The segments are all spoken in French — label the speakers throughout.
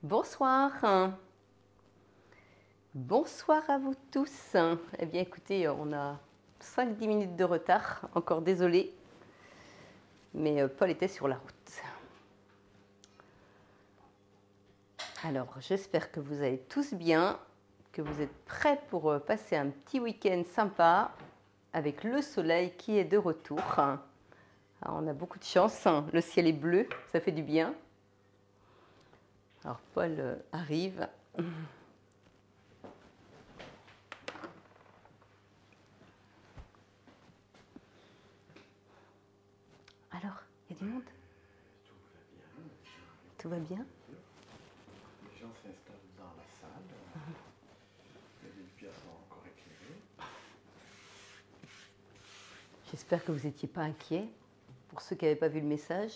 Speaker 1: Bonsoir. Bonsoir à vous tous. Eh bien écoutez, on a 5-10 minutes de retard, encore désolé, mais Paul était sur la route. Alors j'espère que vous allez tous bien, que vous êtes prêts pour passer un petit week-end sympa avec le soleil qui est de retour. Alors, on a beaucoup de chance, le ciel est bleu, ça fait du bien. Alors Paul arrive. Alors, il y a du monde? Tout va bien.
Speaker 2: Les gens s'installent dans la salle. Les lumières sont encore éclairées.
Speaker 1: J'espère que vous n'étiez pas inquiets, pour ceux qui n'avaient pas vu le message.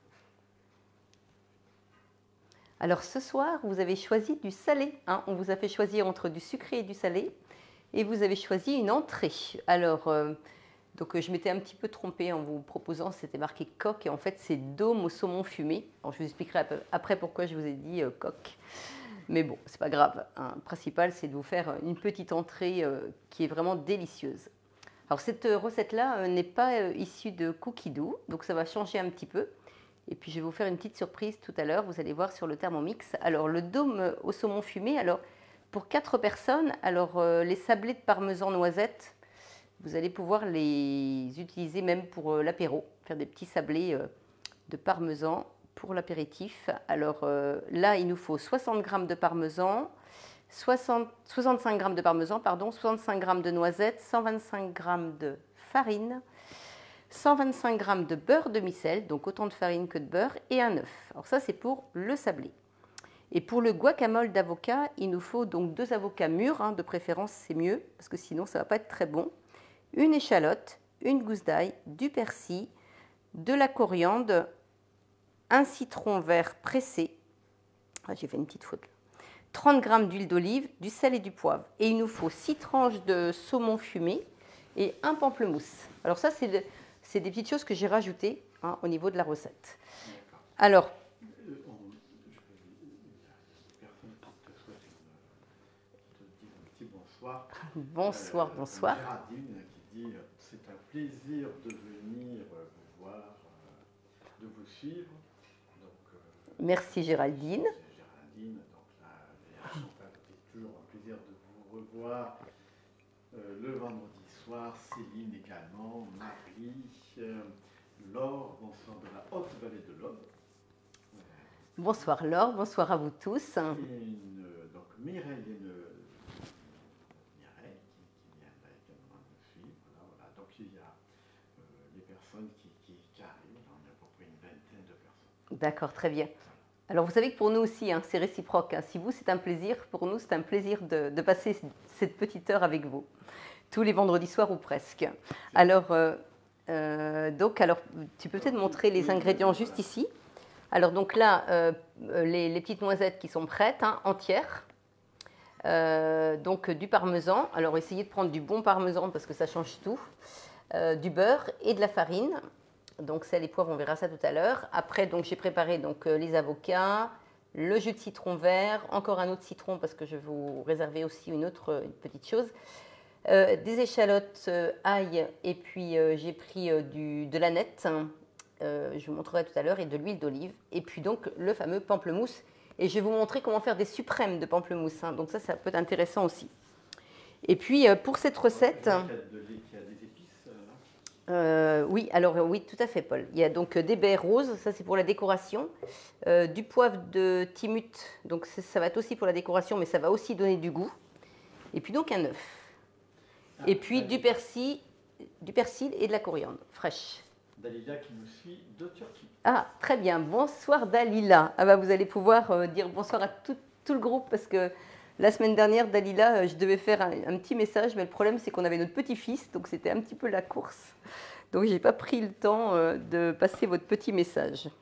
Speaker 1: Alors ce soir, vous avez choisi du salé. On vous a fait choisir entre du sucré et du salé. Et vous avez choisi une entrée. Alors, je m'étais un petit peu trompée en vous proposant, c'était marqué coque. Et en fait, c'est dôme au saumon fumé. Alors, je vous expliquerai après pourquoi je vous ai dit coque. Mais bon, c'est pas grave. Le principal, c'est de vous faire une petite entrée qui est vraiment délicieuse. Alors, cette recette-là n'est pas issue de cookie dough. Donc, ça va changer un petit peu. Et puis, je vais vous faire une petite surprise tout à l'heure. Vous allez voir sur le Thermomix. Alors, le dôme au saumon fumé. Alors, pour 4 personnes, alors les sablés de parmesan noisette, vous allez pouvoir les utiliser même pour l'apéro. Faire des petits sablés de parmesan pour l'apéritif. Alors là, il nous faut 60 g de parmesan, 65 g de parmesan, pardon, 65 g de noisettes, 125 g de farine, 125 g de beurre demi-sel, donc autant de farine que de beurre, et un œuf. Alors ça, c'est pour le sablé. Et pour le guacamole d'avocat, il nous faut donc 2 avocats mûrs, de préférence c'est mieux, parce que sinon ça ne va pas être très bon. Une échalote, une gousse d'ail, du persil, de la coriandre, un citron vert pressé, j'ai fait une petite faute, 30 g d'huile d'olive, du sel et du poivre. Et il nous faut 6 tranches de saumon fumé et un pamplemousse. Alors ça, c'est des petites choses que j'ai rajoutées au niveau de la recette. Alors, bonsoir, bonsoir.
Speaker 2: Géraldine qui dit c'est un plaisir de venir vous voir, de vous suivre. Donc,
Speaker 1: merci Géraldine.
Speaker 2: Géraldine, donc là, c'est toujours un plaisir de vous revoir. Le vendredi soir, Céline également, Marie, Laure, bonsoir de la haute vallée de l'Aube.
Speaker 1: Bonsoir Laure, bonsoir à vous tous.
Speaker 2: Et donc Mireille qui vient également nous suivre. Voilà. Donc il y a les personnes qui arrivent, on a à peu près une vingtaine de personnes.
Speaker 1: D'accord, très bien. Alors vous savez que pour nous aussi, c'est réciproque. Si vous, c'est un plaisir, pour nous, c'est un plaisir de passer cette petite heure avec vous, tous les vendredis soirs ou presque. Alors, tu peux peut-être montrer les ingrédients juste ici. Alors donc là, les petites noisettes qui sont prêtes, entières. Donc du parmesan. Alors essayez de prendre du bon parmesan parce que ça change tout. Du beurre et de la farine. Donc sel et poivre, on verra ça tout à l'heure. Après, donc j'ai préparé les avocats, le jus de citron vert, encore un autre citron parce que je vais vous réserver aussi une petite chose. Des échalotes, ail, et puis j'ai pris de l'aneth, je vous montrerai tout à l'heure, et de l'huile d'olive. Et puis donc le fameux pamplemousse. Et je vais vous montrer comment faire des suprêmes de pamplemousse. Donc ça peut être intéressant aussi. Et puis pour cette recette... oui, alors oui, tout à fait, Paul. Il y a donc des baies roses, ça c'est pour la décoration, du poivre de Timut, donc ça va être aussi pour la décoration, mais ça va aussi donner du goût. Et puis donc un œuf. Et puis du persil et de la coriandre fraîche.
Speaker 2: Dalila qui nous suit de Turquie.
Speaker 1: Ah, très bien. Bonsoir Dalila. Ah bah, vous allez pouvoir dire bonsoir à tout le groupe parce que la semaine dernière, Dalila, je devais faire un petit message, mais le problème, c'est qu'on avait notre petit-fils, donc c'était un petit peu la course. Donc, je n'ai pas pris le temps de passer votre petit message.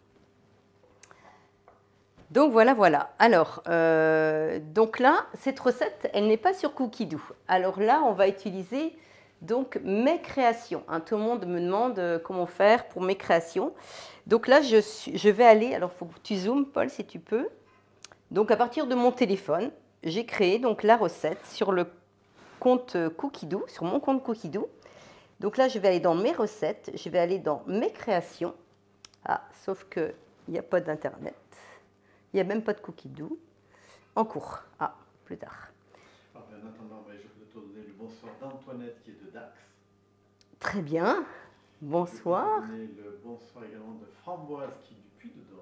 Speaker 1: Donc, voilà. Alors, donc là, cette recette, elle n'est pas sur cookie dough. Alors là, on va utiliser donc mes créations. Tout le monde me demande comment faire pour mes créations. Donc là, je vais aller, alors il faut que tu zoomes, Paul, si tu peux. Donc à partir de mon téléphone, j'ai créé donc la recette sur le compte Cookidoo, sur mon compte Cookidoo. Donc là, je vais aller dans mes recettes, je vais aller dans mes créations. Ah, sauf qu'il n'y a pas d'internet, il n'y a même pas de Cookidoo. En cours, ah, plus tard.
Speaker 2: Alors, en attendant, je vais te donner le bonsoir d'Antoinette qui est de Dax.
Speaker 1: Très bien, bonsoir.
Speaker 2: Je vais te donner le bonsoir également de Framboise qui est du Puy-de-Dôme.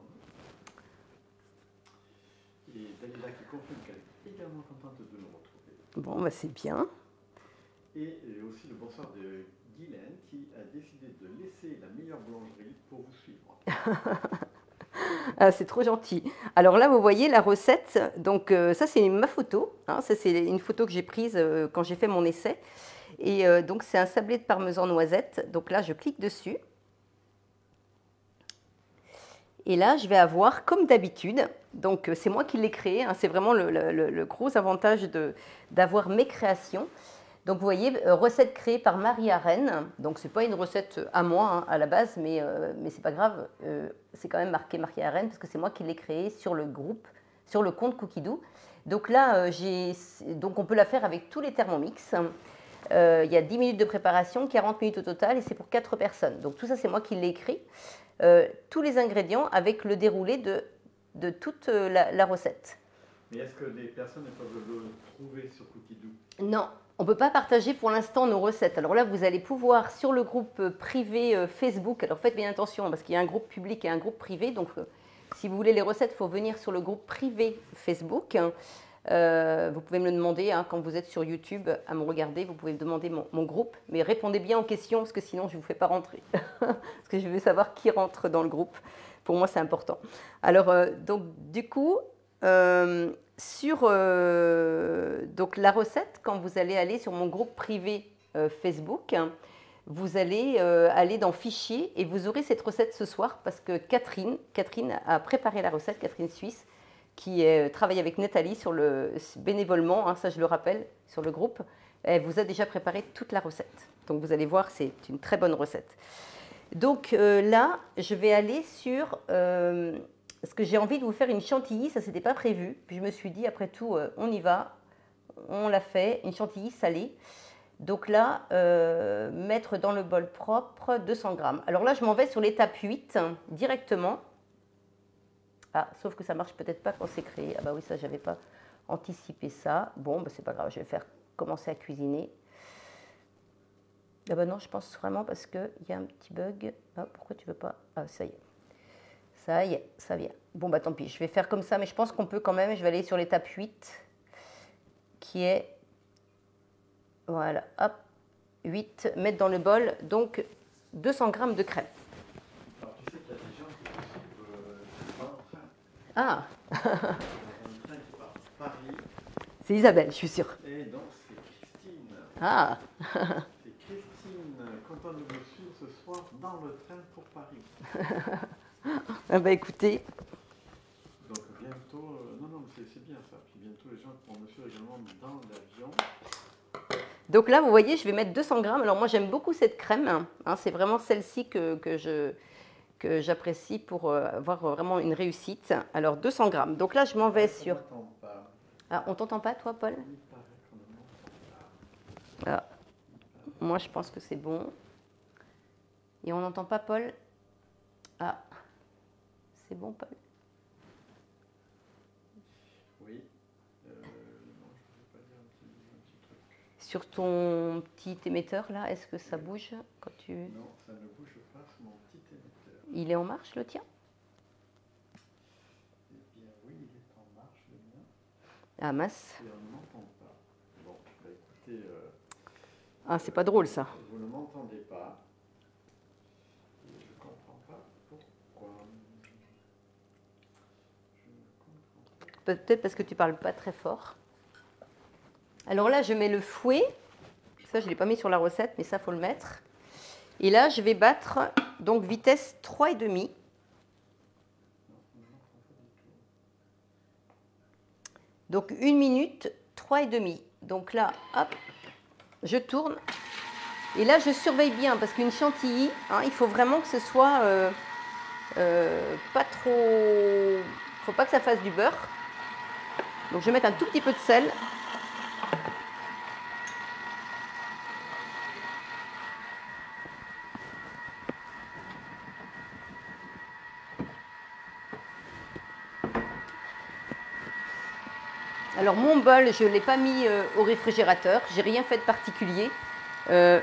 Speaker 2: Et Dalila qui confirme qu'elle est également contente de nous retrouver.
Speaker 1: Bon, bah c'est bien.
Speaker 2: Et aussi le bonsoir de Guylaine qui a décidé de laisser la meilleure boulangerie pour vous suivre.
Speaker 1: Ah, c'est trop gentil. Alors là, vous voyez la recette. Donc ça, c'est ma photo. Hein, ça, c'est une photo que j'ai prise quand j'ai fait mon essai. Et donc, c'est un sablé de parmesan noisette. Donc là, je clique dessus. Et là, je vais avoir, comme d'habitude, donc c'est moi qui l'ai créé. Hein, c'est vraiment le gros avantage d'avoir mes créations. Donc vous voyez, recette créée par Marie Arène. Donc ce n'est pas une recette à moi hein, à la base, mais ce n'est pas grave. C'est quand même marqué Marie Arène parce que c'est moi qui l'ai créée sur le groupe, sur le compte Cookidoo. Donc là, donc on peut la faire avec tous les Thermomix. Il y a 10 minutes de préparation, 40 minutes au total et c'est pour 4 personnes. Donc tout ça, c'est moi qui l'ai écrit. Tous les ingrédients avec le déroulé de toute la recette.
Speaker 2: Mais est-ce que les personnes peuvent le trouver sur Cookidoo?
Speaker 1: Non, on ne peut pas partager pour l'instant nos recettes. Alors là, vous allez pouvoir sur le groupe privé Facebook, alors faites bien attention parce qu'il y a un groupe public et un groupe privé. Donc si vous voulez les recettes, il faut venir sur le groupe privé Facebook. Vous pouvez me le demander hein, quand vous êtes sur YouTube à me regarder, vous pouvez me demander mon groupe, mais répondez bien aux questions parce que sinon je ne vous fais pas rentrer. Parce que je veux savoir qui rentre dans le groupe. Pour moi, c'est important. Alors, donc, du coup, sur donc, la recette, quand vous allez aller sur mon groupe privé Facebook, vous allez aller dans Fichier et vous aurez cette recette ce soir parce que Catherine a préparé la recette, Catherine Suisse, qui travaille avec Nathalie sur bénévolement, hein, ça je le rappelle, sur le groupe. Elle vous a déjà préparé toute la recette. Donc vous allez voir, c'est une très bonne recette. Donc là, je vais aller sur... parce que j'ai envie de vous faire une chantilly, ça c'était pas prévu. Puis je me suis dit, après tout, on y va. On l'a fait, une chantilly salée. Donc là, mettre dans le bol propre 200 grammes. Alors là, je m'en vais sur l'étape 8 directement. Ah, sauf que ça marche peut-être pas quand c'est créé. Ah bah oui, ça, j'avais pas anticipé ça. Bon, bah c'est pas grave, je vais faire commencer à cuisiner. Ah bah non, je pense vraiment parce qu'il y a un petit bug. Ah, pourquoi tu veux pas? Ah, ça y est. Ça y est, ça vient. Bon, bah tant pis, je vais faire comme ça, mais je pense qu'on peut quand même. Je vais aller sur l'étape 8, qui est... Voilà, hop, 8, mettre dans le bol, donc 200 grammes de crème.
Speaker 2: Alors, tu sais qu'il y a des gens qui suivent dans le train.
Speaker 1: Ah
Speaker 2: Dans un train qui part de Paris.
Speaker 1: C'est Isabelle, je suis sûre.
Speaker 2: Et donc, c'est Christine.
Speaker 1: Ah
Speaker 2: C'est Christine, contente de vous suivre ce soir dans le train pour Paris.
Speaker 1: Ah bah écoutez,
Speaker 2: Donc, bientôt... non, non, mais c'est bien ça. Puis bientôt, les gens pourront me suivre également dans l'avion.
Speaker 1: donc là, vous voyez, je vais mettre 200 grammes. Alors moi, j'aime beaucoup cette crème. Hein, c'est vraiment celle-ci que j'apprécie pour avoir vraiment une réussite. Alors 200 grammes. Donc là, je m'en vais sur...
Speaker 2: On n'entend pas.
Speaker 1: Ah, on t'entend pas, toi, Paul?
Speaker 2: Il paraît qu'on ne m'entend pas.
Speaker 1: Ah, moi, je pense que c'est bon. Et on n'entend pas, Paul? Ah, c'est bon, Paul?
Speaker 2: Oui. Non, je ne vais pas dire un petit truc.
Speaker 1: Sur ton petit émetteur, là, est-ce que ça bouge quand tu...
Speaker 2: Non, ça ne bouge pas sur mon petit émetteur.
Speaker 1: Il est en marche, le tien?
Speaker 2: Eh bien, oui, il est en marche, le mien.
Speaker 1: Ah, mince.
Speaker 2: Et on ne m'entend pas. Bon, bah écoutez...
Speaker 1: Ah, c'est pas drôle, ça.
Speaker 2: Vous ne m'entendez pas. Et je ne comprends pas pourquoi. Je ne comprends pas.
Speaker 1: Peut-être parce que tu parles pas très fort. Alors là, je mets le fouet. Ça, je ne l'ai pas mis sur la recette, mais ça, il faut le mettre. Et là, je vais battre, donc vitesse 3,5. Donc 1 minute, 3,5. Donc là, hop, je tourne. Et là, je surveille bien, parce qu'une chantilly, hein, il faut vraiment que ce soit pas trop... Il ne faut pas que ça fasse du beurre. Donc je vais mettre un tout petit peu de sel. Alors mon bol, je ne l'ai pas mis au réfrigérateur, j'ai rien fait de particulier. Je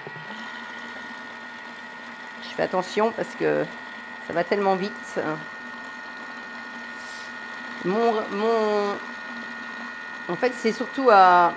Speaker 1: fais attention parce que ça va tellement vite. En fait, c'est surtout à...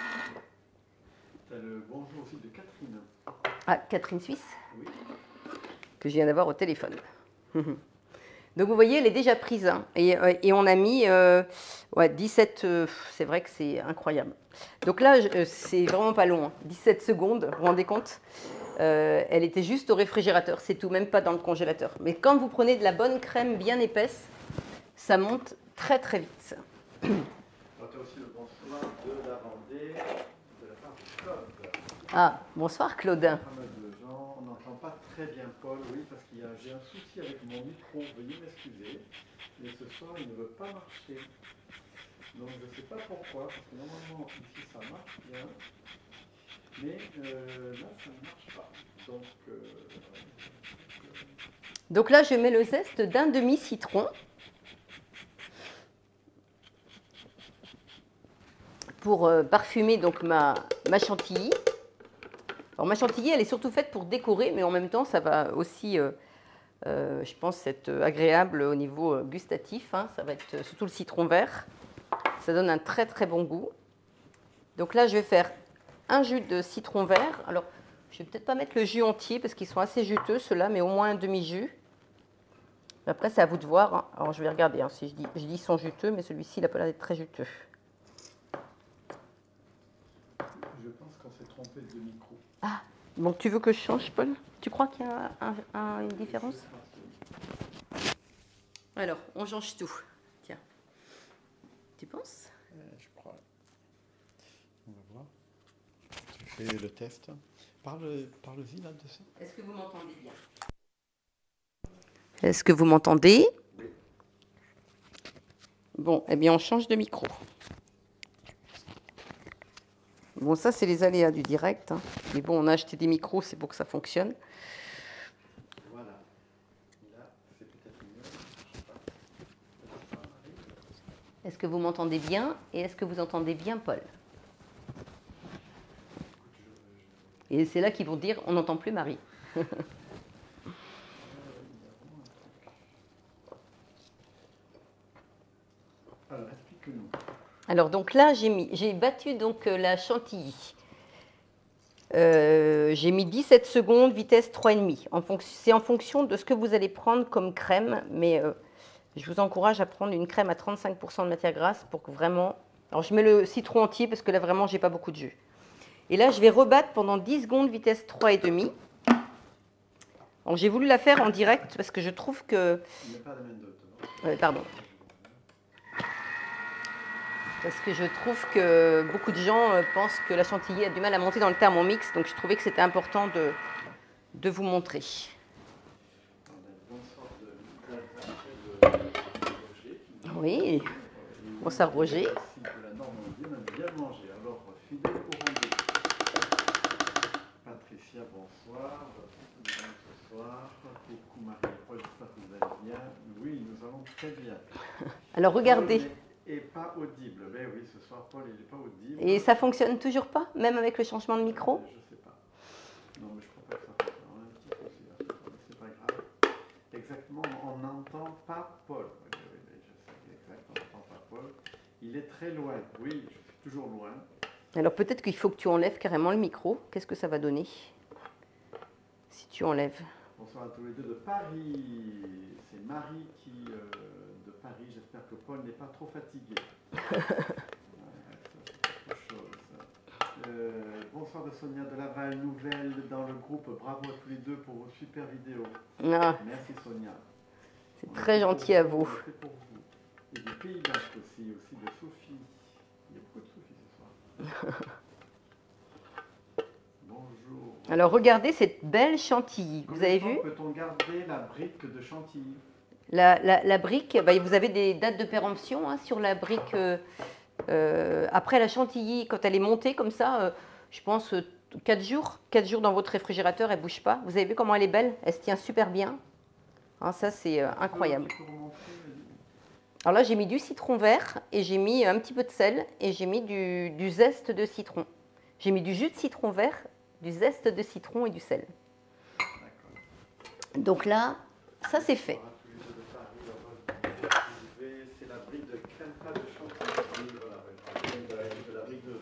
Speaker 2: Tu as le bonjour aussi de Catherine.
Speaker 1: Ah, Catherine Suisse,
Speaker 2: Oui.
Speaker 1: que je viens d'avoir au téléphone. Donc vous voyez, elle est déjà prise. Hein. Et on a mis 17, c'est vrai que c'est incroyable. Donc là, c'est vraiment pas long, hein. 17 secondes, vous vous rendez compte? Elle était juste au réfrigérateur, c'est tout, même pas dans le congélateur. Mais quand vous prenez de la bonne crème bien épaisse, ça monte très très vite.
Speaker 2: Alors, tu as aussi le bonsoir de la Vendée, de la part de Claude.
Speaker 1: Ah, bonsoir Claude.
Speaker 2: Pas mal de gens, on n'entend pas très bien Paul, oui, parce que j'ai un souci avec mon micro, veuillez m'excuser, mais ce soir il ne veut pas marcher. Donc je ne sais pas pourquoi, parce que normalement ici ça marche bien, mais là ça ne marche pas.
Speaker 1: Donc là je mets le zeste d'un demi-citron. Pour parfumer donc ma chantilly. Alors ma chantilly, elle est surtout faite pour décorer, mais en même temps, ça va aussi, je pense, être agréable au niveau gustatif. Hein. Ça va être surtout le citron vert. Ça donne un très très bon goût. Donc là, je vais faire un jus de citron vert. Alors, je vais peut-être pas mettre le jus entier parce qu'ils sont assez juteux, ceux-là, mais au moins un demi-jus. Après, c'est à vous de voir. Hein. Alors, je vais regarder hein, si je dis ils sont juteux, mais celui-ci, il a pas l'air d'être très juteux.
Speaker 2: Je pense qu'on s'est trompé de micro.
Speaker 1: Ah, donc tu veux que je change, Paul? Tu crois qu'il y a une différence? Alors, on change tout. Tiens. Tu penses?
Speaker 2: Je crois. On va voir. Je fais le test. Parle-y là de ça.
Speaker 1: Est-ce que vous m'entendez bien? Est-ce que vous m'entendez?
Speaker 2: Oui.
Speaker 1: Bon, eh bien, on change de micro. Bon, ça, c'est les aléas du direct. Hein. Mais bon, on a acheté des micros, c'est pour que ça fonctionne.
Speaker 2: Voilà. Là, c'est peut-être mieux. Je sais pas.
Speaker 1: Est-ce que vous m'entendez bien? Et est-ce que vous entendez bien Paul? Et c'est là qu'ils vont dire, on n'entend plus Marie.
Speaker 2: Alors, explique-nous.
Speaker 1: Alors, donc là, j'ai battu donc, la chantilly. J'ai mis 17 secondes, vitesse 3,5. C'est en fonction de ce que vous allez prendre comme crème, mais je vous encourage à prendre une crème à 35% de matière grasse pour que vraiment... Alors, je mets le citron entier parce que là, vraiment, j'ai pas beaucoup de jus. Et là, je vais rebattre pendant 10 secondes, vitesse 3,5. Alors, j'ai voulu la faire en direct parce que je trouve que...
Speaker 2: Il n'y a pas de main d'autre.
Speaker 1: pardon. Parce que je trouve que beaucoup de gens pensent que la chantilly a du mal à monter dans le Thermomix, donc je trouvais que c'était important de vous montrer. Oui, bonsoir Roger.
Speaker 2: De la Normandie, on a bien mangé. Alors, fidèle au rendez-vous. Patricia, bonsoir. Ce soir. Coucou Marie-Paul, j'espère que vous allez bien. Oui, nous allons très bien.
Speaker 1: Alors regardez.
Speaker 2: Paul n'est pas audible. Ben oui, ce soir, Paul, il n'est pas audible.
Speaker 1: Et ça fonctionne toujours pas, même avec le changement de micro?
Speaker 2: Je ne sais pas. Non, mais je crois pas que ça fonctionne. Un petit peu, c'est pas grave. Exactement, on n'entend pas Paul. Oui, je sais exactement, on n'entend pas Paul. Il est très loin. Oui, je suis toujours loin.
Speaker 1: Alors peut-être qu'il faut que tu enlèves carrément le micro. Qu'est-ce que ça va donner si tu enlèves?
Speaker 2: Bonsoir à tous les deux de Paris. C'est Marie qui de Paris. J'espère que Paul n'est pas trop fatigué. Bonsoir de Sonia de Laval, nouvelle dans le groupe. Bravo à tous les deux pour vos super vidéos.
Speaker 1: Ah,
Speaker 2: merci Sonia.
Speaker 1: C'est très gentil à vous.
Speaker 2: Pour vous. Et du Pays Basque aussi de Sophie. Il y a beaucoup de Sophie ce soir. Bonjour.
Speaker 1: Alors regardez cette belle chantilly. Vous avez vu?
Speaker 2: Peut-on garder la brique de chantilly?
Speaker 1: La brique, bah, vous avez des dates de péremption hein, sur la brique. Après la chantilly, quand elle est montée comme ça, je pense 4 jours. 4 jours dans votre réfrigérateur, elle ne bouge pas. Vous avez vu comment elle est belle? Elle se tient super bien. Hein, ça, c'est incroyable. Alors là, j'ai mis du citron vert et j'ai mis un petit peu de sel et j'ai mis du zeste de citron. J'ai mis du jus de citron vert, du zeste de citron et du sel. Donc là, ça c'est fait.
Speaker 2: C'est la brique de crème pas de chantilly. La brique de...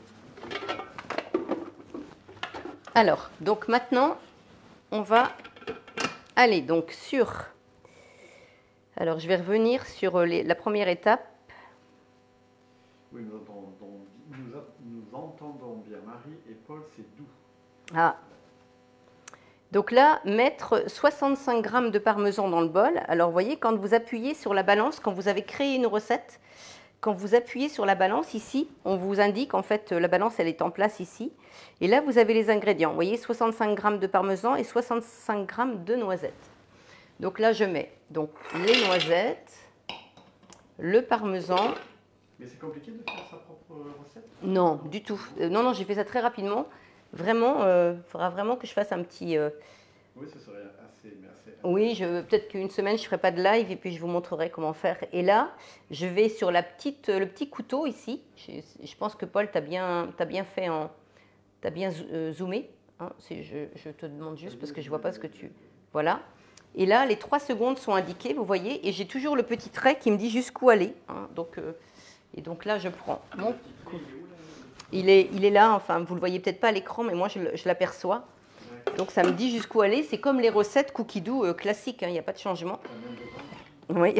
Speaker 1: Alors, donc maintenant, on va aller donc sur... Alors, je vais revenir sur la première étape.
Speaker 2: Oui, nous entendons bien Marie et Paul, c'est doux.
Speaker 1: Ah. Donc là, mettre 65 g de parmesan dans le bol. Alors, vous voyez, quand vous appuyez sur la balance, quand vous avez créé une recette, quand vous appuyez sur la balance ici, on vous indique en fait la balance, elle est en place ici. Et là, vous avez les ingrédients. Vous voyez, 65 g de parmesan et 65 g de noisettes. Donc là, je mets donc les noisettes, le parmesan.
Speaker 2: Mais c'est compliqué de faire sa propre recette?
Speaker 1: Non, du tout. Non, j'ai fait ça très rapidement. Vraiment, il faudra vraiment que je fasse un petit...
Speaker 2: Oui, ce serait assez...
Speaker 1: Oui, peut-être qu'une semaine, je ne ferai pas de live et puis je vous montrerai comment faire. Et là, je vais sur le petit couteau ici. Je pense que Paul, tu as bien fait tu as bien zoomé. Hein, je te demande juste parce que je ne vois pas ce que tu... Voilà. Et là, les 3 secondes sont indiquées, vous voyez. Et j'ai toujours le petit trait qui me dit jusqu'où aller. Hein, et donc là, je prends mon couteau. Il est là, enfin, vous ne le voyez peut-être pas à l'écran, mais moi, je l'aperçois. Donc, ça me dit jusqu'où aller. C'est comme les recettes cookie dough classiques, il n'y a pas de changement. Oui.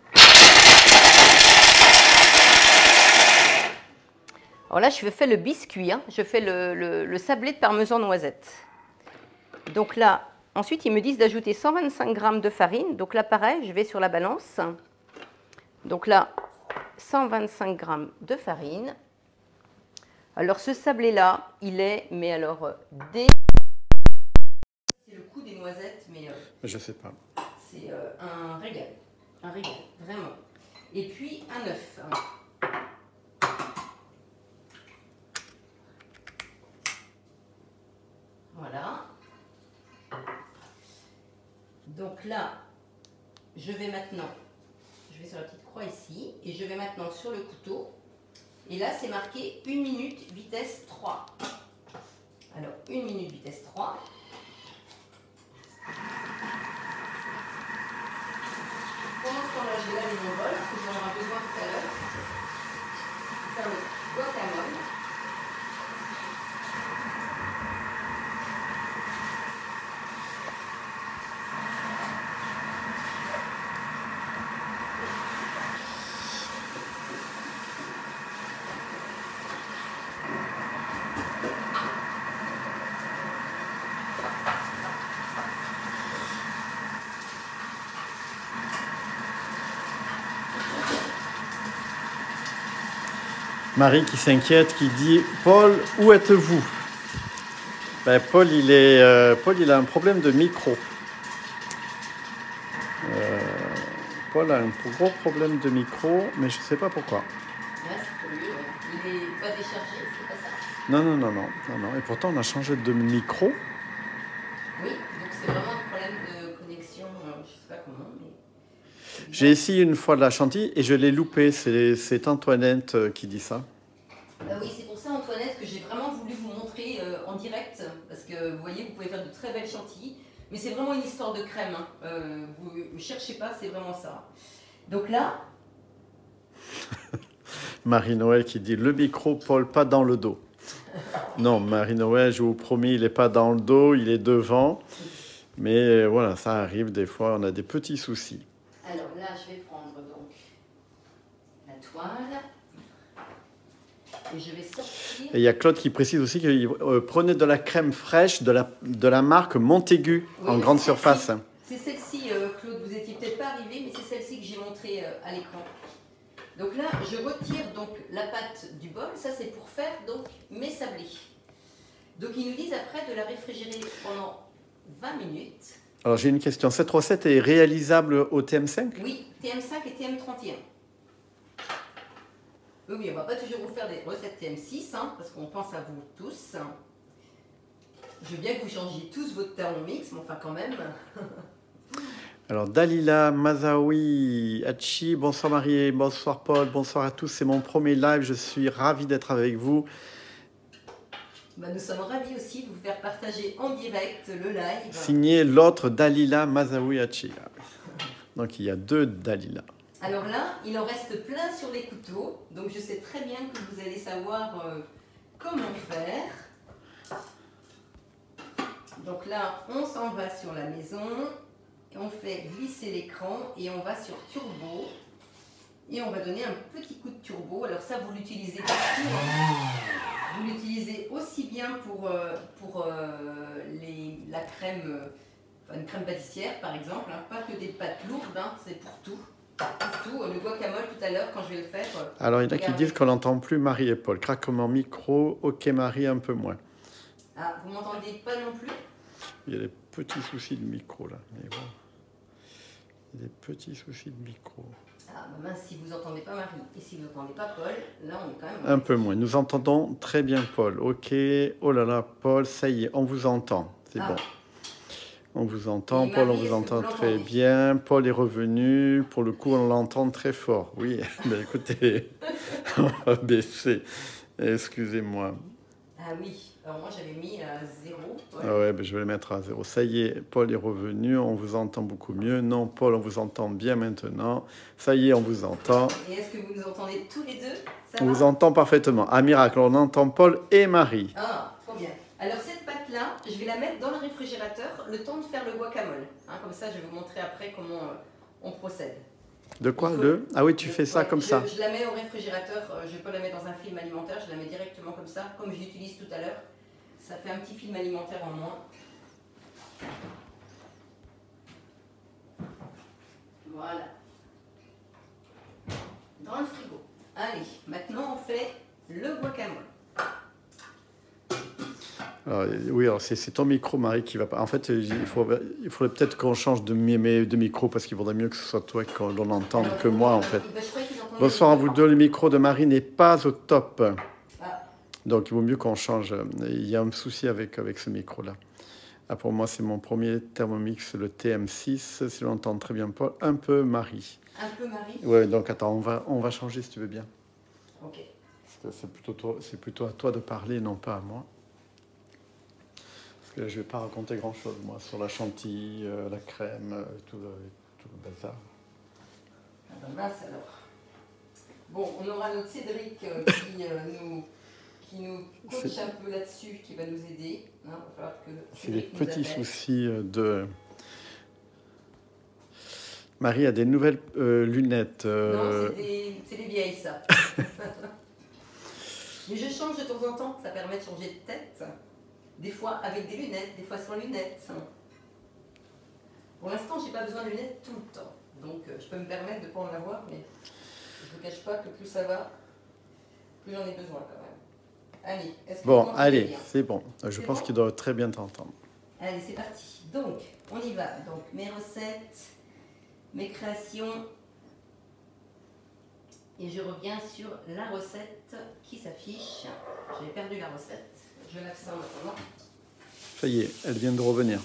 Speaker 1: Alors là, je fais le biscuit, hein. Je fais le sablé de parmesan noisette. Donc là, ensuite, ils me disent d'ajouter 125 g de farine. Donc là, pareil, je vais sur la balance. Donc là, 125 g de farine. Alors, ce sablé-là, il est, mais alors, c'est le coup des noisettes, mais...
Speaker 2: je sais pas.
Speaker 1: C'est un régal, vraiment. Et puis, un œuf. Voilà. Donc là, je vais sur la petite croix ici, et je vais maintenant sur le couteau. Et là, c'est marqué 1 minute, vitesse 3. Alors, 1 minute, vitesse 3. Pendant ce temps-là, je vais laver mon bol, parce que j'en aurai besoin tout à l'heure. Faire le guacamole.
Speaker 2: Marie qui s'inquiète, qui dit « Paul, où êtes-vous » Ben, Paul, il a un problème de micro. Paul a un gros problème de micro, mais je ne sais pas pourquoi.
Speaker 1: Ouais, c'est pour lui, ouais. Il n'est pas déchargé, c'est pas ça?
Speaker 2: Non. Et pourtant, on a changé de micro.
Speaker 1: Oui, donc c'est vraiment un problème de connexion, je ne sais pas comment, mais...
Speaker 2: J'ai essayé une fois de la chantilly et je l'ai loupé. C'est Antoinette qui dit ça.
Speaker 1: Oui, c'est pour ça, Antoinette, que j'ai vraiment voulu vous montrer en direct, parce que vous voyez, vous pouvez faire de très belles chantilly, mais c'est vraiment une histoire de crème. Hein. Vous ne cherchez pas, c'est vraiment ça. Donc là...
Speaker 2: Marie-Noël qui dit « Le micro, Paul, pas dans le dos ». Non, Marie-Noël, je vous promets, il n'est pas dans le dos, il est devant. Mais voilà, ça arrive, des fois, on a des petits soucis.
Speaker 1: Alors là, je vais prendre donc la toile et je vais sortir.
Speaker 2: Et il y a Claude qui précise aussi qu'il prenait de la crème fraîche de la marque Montaigu, oui, en grande surface.
Speaker 1: C'est celle-ci, Claude, vous n'étiez peut-être pas arrivé, mais c'est celle-ci que j'ai montrée à l'écran. Donc là, je retire donc la pâte du bol. Ça, c'est pour faire donc mes sablés. Donc ils nous disent après de la réfrigérer pendant 20 minutes.
Speaker 2: Alors j'ai une question. Cette recette est réalisable au TM5?
Speaker 1: Oui, TM5 et TM31. Oui, on ne va pas toujours vous faire des recettes TM6, hein, parce qu'on pense à vous tous. Je veux bien que vous changiez tous votre Thermomix, mais enfin quand même.
Speaker 2: Alors Dalila, Mazaoui, Hachi, bonsoir Marie, bonsoir Paul, bonsoir à tous. C'est mon premier live, je suis ravi d'être avec vous.
Speaker 1: Bah, nous sommes ravis aussi de vous faire partager en direct le live.
Speaker 2: Signé l'autre Dalila, Mazaoui, Hachi. Donc il y a 2 Dalila.
Speaker 1: Alors là, il en reste plein sur les couteaux, donc je sais très bien que vous allez savoir comment faire. Donc là, on s'en va sur la maison, et on fait glisser l'écran et on va sur turbo. Et on va donner un petit coup de turbo. Alors ça, vous l'utilisez partout, hein. Vous l'utilisez aussi bien pour la crème, une crème pâtissière par exemple, hein. Pas que des pâtes lourdes, hein. C'est pour tout. Pour tout. Le guacamole tout à l'heure, quand je vais le faire.
Speaker 2: Alors il y en a qui disent qu'on n'entend plus Marie et Paul. Craquement micro, ok Marie, un peu moins.
Speaker 1: Ah, vous m'entendez pas non plus?
Speaker 2: Il y a des petits soucis de micro là. Mais bon. Il y a des petits soucis de micro.
Speaker 1: Ah, bah mince, si vous n'entendez pas Marie et si vous n'entendez pas Paul, là on est quand même...
Speaker 2: Un peu moins. Nous entendons très bien Paul. Ok. Oh là là, Paul, ça y est, on vous entend. C'est bon. On vous entend. Paul, on vous entend très bien. Paul est revenu. Pour le coup, on l'entend très fort. Oui, ben écoutez, on va baisser. Excusez-moi.
Speaker 1: Ah oui, alors moi j'avais mis à 0.
Speaker 2: Ah ouais, ben je vais le mettre à 0. Ça y est, Paul est revenu, on vous entend beaucoup mieux. Non, Paul, on vous entend bien maintenant. Ça y est, on vous entend.
Speaker 1: Et est-ce que vous nous entendez tous les deux?
Speaker 2: On vous entend parfaitement. Ah, miracle, on entend Paul et Marie.
Speaker 1: Ah, trop bien. Alors cette pâte-là, je vais la mettre dans le réfrigérateur le temps de faire le guacamole. Hein, comme ça, je vais vous montrer après comment on procède.
Speaker 2: De quoi Ah oui, tu fais ça comme ça.
Speaker 1: Je la mets au réfrigérateur, je ne vais pas la mettre dans un film alimentaire, je la mets directement comme ça, comme je l'utilise tout à l'heure. Ça fait un petit film alimentaire en moins. Voilà. Dans le frigo. Allez, maintenant on fait le guacamole.
Speaker 2: Alors, oui, alors c'est ton micro, Marie, qui va pas. En fait, il faudrait peut-être qu'on change de micro parce qu'il vaudrait mieux que ce soit toi qu'on entende que moi, en fait. Bonsoir à vous deux. Le micro de Marie n'est pas au top. Donc, il vaut mieux qu'on change. Il y a un souci avec ce micro-là. Ah, pour moi, c'est mon premier Thermomix, le TM6. Si l'on entend très bien Paul, un peu Marie.
Speaker 1: Un peu Marie.
Speaker 2: Oui, donc attends, on va changer si tu veux bien.
Speaker 1: Ok.
Speaker 2: C'est plutôt à toi de parler, non pas à moi. Parce que là, je ne vais pas raconter grand-chose, moi, sur la chantilly, la crème, tout le bazar.
Speaker 1: Ah ben mince alors. Bon, on aura notre Cédric qui nous coach un peu là-dessus, qui va nous aider. Hein, va falloir que
Speaker 2: c'est des petits soucis de... Marie a des nouvelles lunettes.
Speaker 1: Non, c'est des vieilles, ça. Mais je change de temps en temps, ça permet de changer de tête. Des fois avec des lunettes, des fois sans lunettes. Pour l'instant, j'ai pas besoin de lunettes tout le temps. Donc, je peux me permettre de ne pas en avoir, mais je ne vous cache pas que plus ça va, plus j'en ai besoin quand même. Allez, est-ce que
Speaker 2: bon, allez, c'est bon. Je pense qu'il doit très bien t'entendre.
Speaker 1: Allez, c'est parti. Donc, on y va. Donc, mes recettes, mes créations. Et je reviens sur la recette qui s'affiche. J'ai perdu la recette. Je l'accède maintenant.
Speaker 2: Ça y est, elle vient de revenir.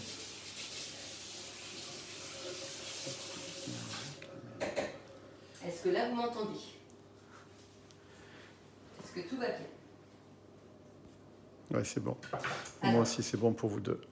Speaker 1: Est-ce que là, vous m'entendez? Est-ce que tout va bien?
Speaker 2: Oui, c'est bon. Alors, moi aussi, c'est bon pour vous deux.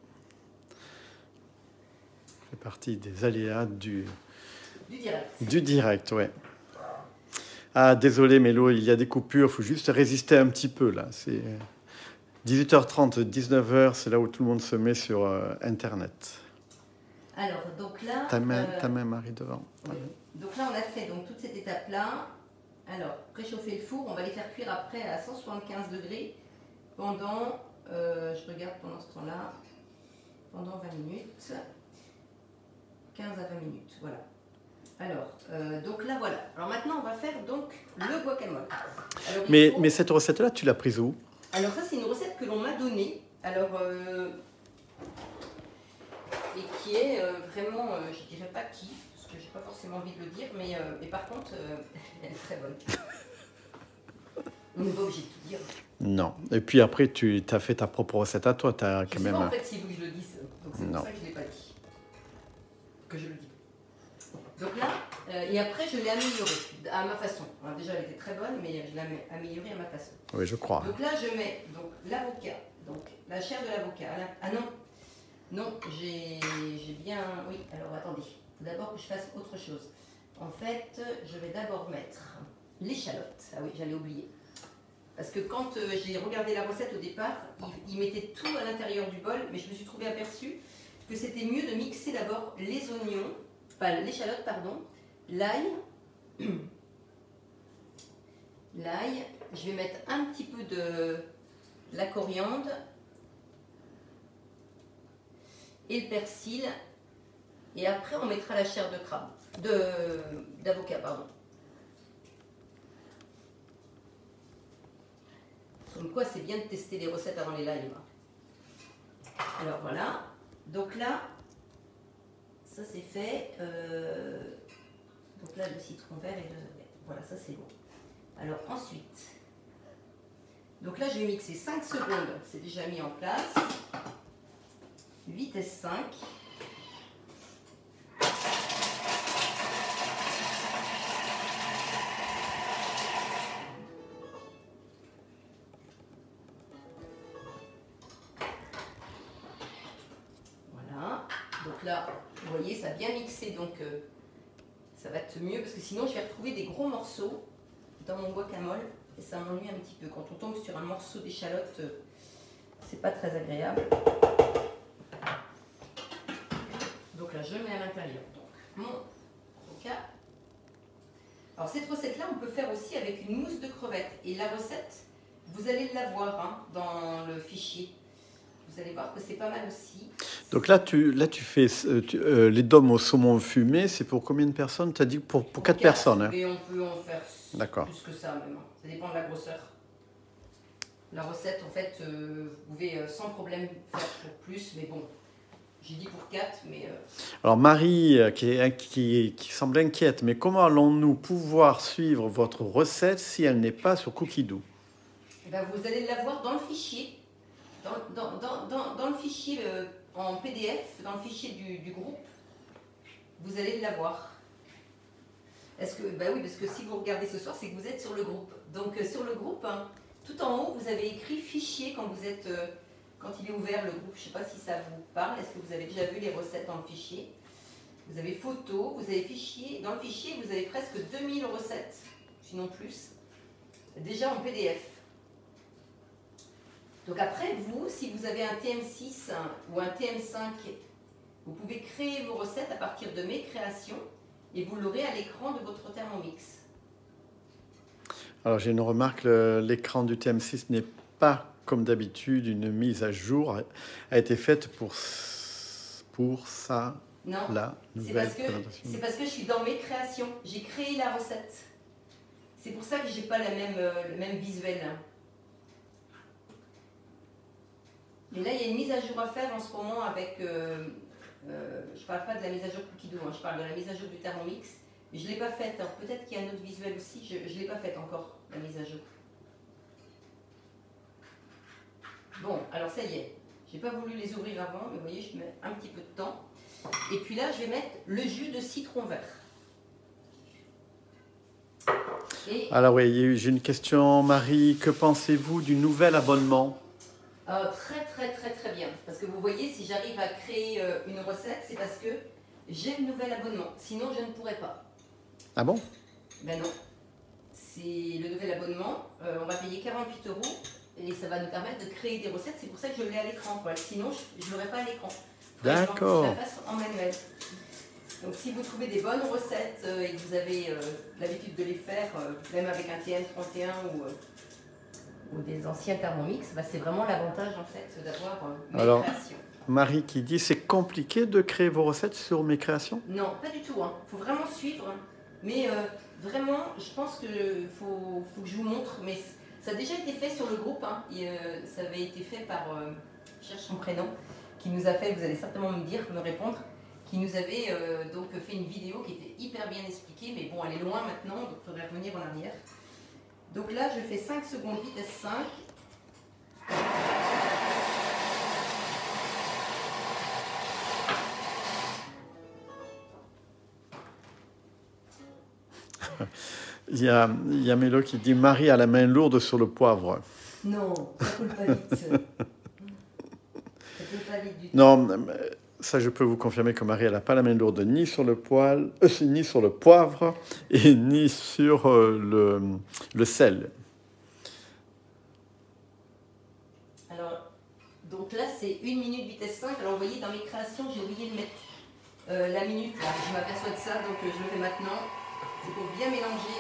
Speaker 2: Ça fait partie des aléas du
Speaker 1: direct.
Speaker 2: Du direct, ouais. Ah, désolé, Mélo, il y a des coupures. Il faut juste résister un petit peu, là. C'est 18h30, 19h, c'est là où tout le monde se met sur Internet.
Speaker 1: Alors, donc là...
Speaker 2: Ta main, Marie, devant.
Speaker 1: Oui. Ouais. Donc là, on a fait donc, toute cette étape-là. Alors, préchauffer le four. On va les faire cuire après à 175 degrés pendant, je regarde pendant ce temps-là, pendant 20 minutes. 15 à 20 minutes, voilà. Alors, donc là, voilà. Alors maintenant, on va faire donc le guacamole. Alors,
Speaker 2: mais cette recette-là, tu l'as prise où? Alors
Speaker 1: ça, c'est une recette que l'on m'a donnée. Alors, et qui est vraiment, je dirais pas qui, parce que j'ai pas forcément envie de le dire, mais par contre, elle est très bonne. On n'est pas obligé de tout dire.
Speaker 2: Non. Et puis après, tu as fait ta propre recette à toi. As
Speaker 1: Je
Speaker 2: quand
Speaker 1: sais
Speaker 2: même...
Speaker 1: pas en fait si vous que je le dise, donc c'est pour ça que je ne l'ai pas dit. Que je le dis. Donc là, et après je l'ai améliorée à ma façon. Alors déjà elle était très bonne, mais je l'ai améliorée à ma façon.
Speaker 2: Oui, je crois.
Speaker 1: Donc là je mets donc l'avocat, donc la chair de l'avocat. Ah non, non, j'ai bien... Oui, alors attendez, il faut d'abord que je fasse autre chose. En fait, je vais d'abord mettre l'échalote. Ah oui, j'allais oublier. Parce que quand j'ai regardé la recette au départ, il mettait tout à l'intérieur du bol, mais je me suis trouvé aperçu que c'était mieux de mixer d'abord les oignons, enfin l'échalote, pardon, l'ail, je vais mettre un petit peu de la coriandre et le persil, et après on mettra la chair de crabe, d'avocat, pardon. Comme quoi c'est bien de tester les recettes avant les lives. Alors voilà, donc là, ça c'est fait. Donc là le citron vert et le... Voilà, ça c'est bon. Alors ensuite, donc là je vais mixer 5 secondes, c'est déjà mis en place. Vitesse 5. Donc là, vous voyez, ça a bien mixé, donc ça va être mieux, parce que sinon je vais retrouver des gros morceaux dans mon guacamole, et ça m'ennuie un petit peu. Quand on tombe sur un morceau d'échalote, c'est pas très agréable. Donc là, je mets à l'intérieur mon avocat. Alors cette recette-là, on peut faire aussi avec une mousse de crevettes. Et la recette, vous allez la voir hein, dans le fichier. Vous allez voir que c'est pas mal aussi.
Speaker 2: Donc là, tu fais les dômes au saumon fumé, c'est pour combien de personnes? Tu as dit pour 4 personnes. Hein.
Speaker 1: Et on peut en faire plus que ça même. Ça dépend de la grosseur. La recette, en fait, vous pouvez sans problème faire pour plus, mais bon, j'ai dit pour 4, mais...
Speaker 2: Alors Marie, qui semble inquiète, mais comment allons-nous pouvoir suivre votre recette si elle n'est pas sur Cookidoo?
Speaker 1: Eh ben, vous allez la voir dans le fichier. Dans le fichier en PDF, dans le fichier du groupe, vous allez l'avoir. Est-ce que, bah oui, parce que si vous regardez ce soir, c'est que vous êtes sur le groupe. Donc sur le groupe, hein, tout en haut, vous avez écrit fichier quand vous êtes, quand il est ouvert le groupe. Je ne sais pas si ça vous parle. Est-ce que vous avez déjà vu les recettes dans le fichier? Vous avez photo, vous avez fichier. Dans le fichier, vous avez presque 2000 recettes, sinon plus, déjà en PDF. Donc après, vous, si vous avez un TM6 ou un TM5, vous pouvez créer vos recettes à partir de mes créations et vous l'aurez à l'écran de votre Thermomix.
Speaker 2: Alors j'ai une remarque, l'écran du TM6 n'est pas comme d'habitude une mise à jour, a été faite pour ça,
Speaker 1: non,
Speaker 2: la nouvelle présentation.
Speaker 1: C'est parce que je suis dans mes créations, j'ai créé la recette. C'est pour ça que je n'ai pas le même visuel. Mais là, il y a une mise à jour à faire en ce moment avec... je ne parle pas de la mise à jour Cookidoo, hein, je parle de la mise à jour du Thermomix. Mais je ne l'ai pas faite. Alors peut-être qu'il y a un autre visuel aussi. Je ne l'ai pas faite encore, la mise à jour. Bon, alors ça y est. Je n'ai pas voulu les ouvrir avant, mais vous voyez, je mets un petit peu de temps. Et puis là, je vais mettre le jus de citron vert. Et...
Speaker 2: Alors oui, j'ai une question, Marie. Que pensez-vous du nouvel abonnement ?
Speaker 1: Très bien. Parce que vous voyez, si j'arrive à créer une recette, c'est parce que j'ai le nouvel abonnement. Sinon, je ne pourrais pas.
Speaker 2: Ah bon?
Speaker 1: Ben non. C'est le nouvel abonnement. On va payer 48 € et ça va nous permettre de créer des recettes. C'est pour ça que je l'ai à l'écran. Sinon, je ne l'aurais pas à l'écran.
Speaker 2: D'accord.
Speaker 1: Je la fasse en manuel. Donc, si vous trouvez des bonnes recettes et que vous avez l'habitude de les faire, même avec un TM31 ou des anciens Thermomix, bah c'est vraiment l'avantage en fait d'avoir mes créations.
Speaker 2: Marie qui dit, c'est compliqué de créer vos recettes sur mes créations?
Speaker 1: Non, pas du tout. Il faut vraiment suivre. Mais vraiment, je pense qu'il faut que je vous montre. Mais ça a déjà été fait sur le groupe. Ça avait été fait par, je cherche son prénom, qui nous a fait, vous allez certainement me répondre, qui nous avait donc fait une vidéo qui était hyper bien expliquée, mais bon, elle est loin maintenant, donc il faudrait revenir en arrière. Donc là, je fais 5 secondes, vitesse 5.
Speaker 2: Il y a Mélo qui dit Marie a la main lourde sur le poivre.
Speaker 1: Non, ça coule pas vite. Ça coule pas vite du tout.
Speaker 2: Non, ça je peux vous confirmer que Marie elle n'a pas la main lourde ni sur le ni sur le poivre et ni sur le sel.
Speaker 1: Alors, donc là c'est 1 minute vitesse 5. Alors vous voyez dans mes créations j'ai oublié de mettre la minute là. Je m'aperçois de ça donc je le fais maintenant. C'est pour bien mélanger.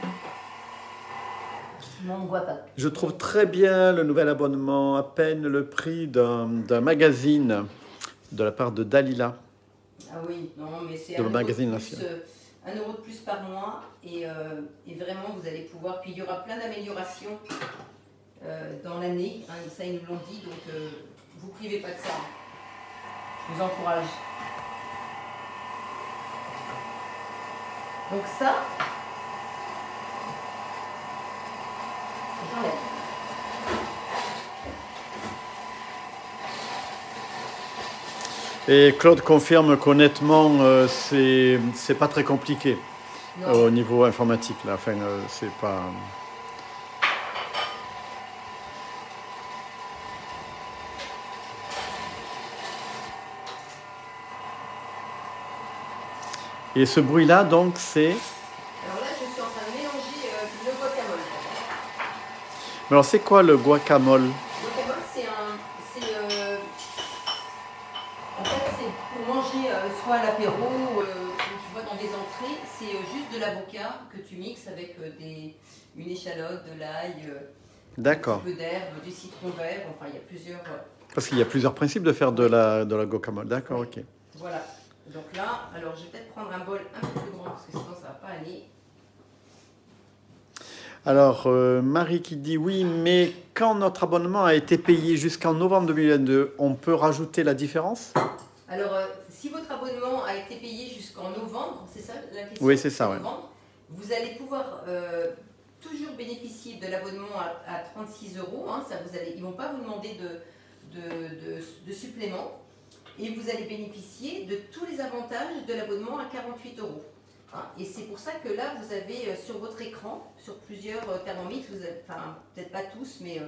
Speaker 1: Non, on ne voit pas.
Speaker 2: Je trouve très bien le nouvel abonnement, à peine le prix d'un magazine de la part de Dalila.
Speaker 1: Ah oui, non, mais c'est
Speaker 2: de
Speaker 1: €1
Speaker 2: magazine
Speaker 1: de plus,
Speaker 2: national.
Speaker 1: 1 € de plus par mois et vraiment vous allez pouvoir. Puis il y aura plein d'améliorations dans l'année, hein, ça ils nous l'ont dit, donc vous privez pas de ça. Je vous encourage. Donc ça, j'enlève.
Speaker 2: Et Claude confirme qu'honnêtement, c'est pas très compliqué au niveau informatique. Là. Enfin, c'est pas. Et ce bruit-là, donc, c'est.
Speaker 1: Alors là, je suis en train de mélanger le guacamole.
Speaker 2: Mais alors, c'est quoi le guacamole?
Speaker 1: Le guacamole, en fait, c'est pour manger soit à l'apéro, tu vois, dans des entrées, c'est juste de l'avocat que tu mixes avec une échalote, de l'ail,
Speaker 2: D'accord.
Speaker 1: un peu d'herbe, du citron vert, enfin, il y a plusieurs.
Speaker 2: Parce qu'il y a plusieurs principes de faire de la guacamole. D'accord, ok.
Speaker 1: Voilà. Donc là, alors je vais peut-être prendre un bol un peu plus grand parce que sinon ça ne va pas aller.
Speaker 2: Alors, Marie qui dit oui, mais quand notre abonnement a été payé jusqu'en novembre 2022, on peut rajouter la différence?
Speaker 1: Alors, si votre abonnement a été payé jusqu'en novembre, c'est ça la question?
Speaker 2: Oui, c'est ça, ouais.
Speaker 1: Vous allez pouvoir toujours bénéficier de l'abonnement à 36 €. Hein, ils ne vont pas vous demander de supplément. Et vous allez bénéficier de tous les avantages de l'abonnement à 48 €. Hein, et c'est pour ça que là, vous avez sur votre écran, sur plusieurs Thermomix, enfin peut-être pas tous, mais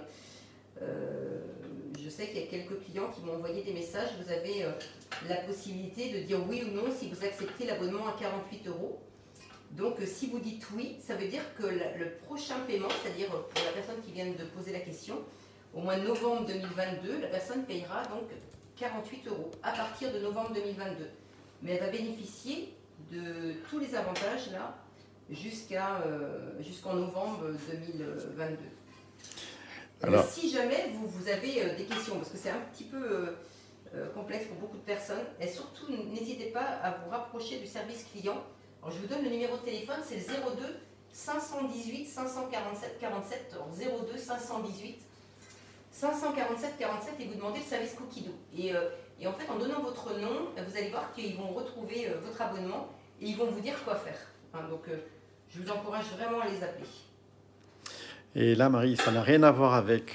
Speaker 1: je sais qu'il y a quelques clients qui m'ont envoyé des messages. Vous avez la possibilité de dire oui ou non si vous acceptez l'abonnement à 48 €. Donc si vous dites oui, ça veut dire que le prochain paiement, c'est-à-dire pour la personne qui vient de poser la question, au mois de novembre 2022, la personne payera donc 48 € à partir de novembre 2022. Mais elle va bénéficier de tous les avantages là jusqu'en novembre 2022. Alors, si jamais vous avez des questions, parce que c'est un petit peu complexe pour beaucoup de personnes, et surtout n'hésitez pas à vous rapprocher du service client. Alors, je vous donne le numéro de téléphone, c'est le 02 518 547 47, 02 518 547 47 et vous demandez le service Cookido. Et en fait, en donnant votre nom, vous allez voir qu'ils vont retrouver votre abonnement et ils vont vous dire quoi faire. Hein, donc, je vous encourage vraiment à les appeler.
Speaker 2: Et là, Marie, ça n'a rien à voir avec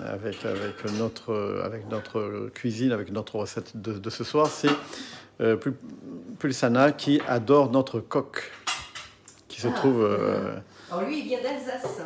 Speaker 2: notre cuisine, avec notre recette de ce soir. C'est Pulsana qui adore notre coq, qui se trouve...
Speaker 1: Alors lui, il vient d'Alsace.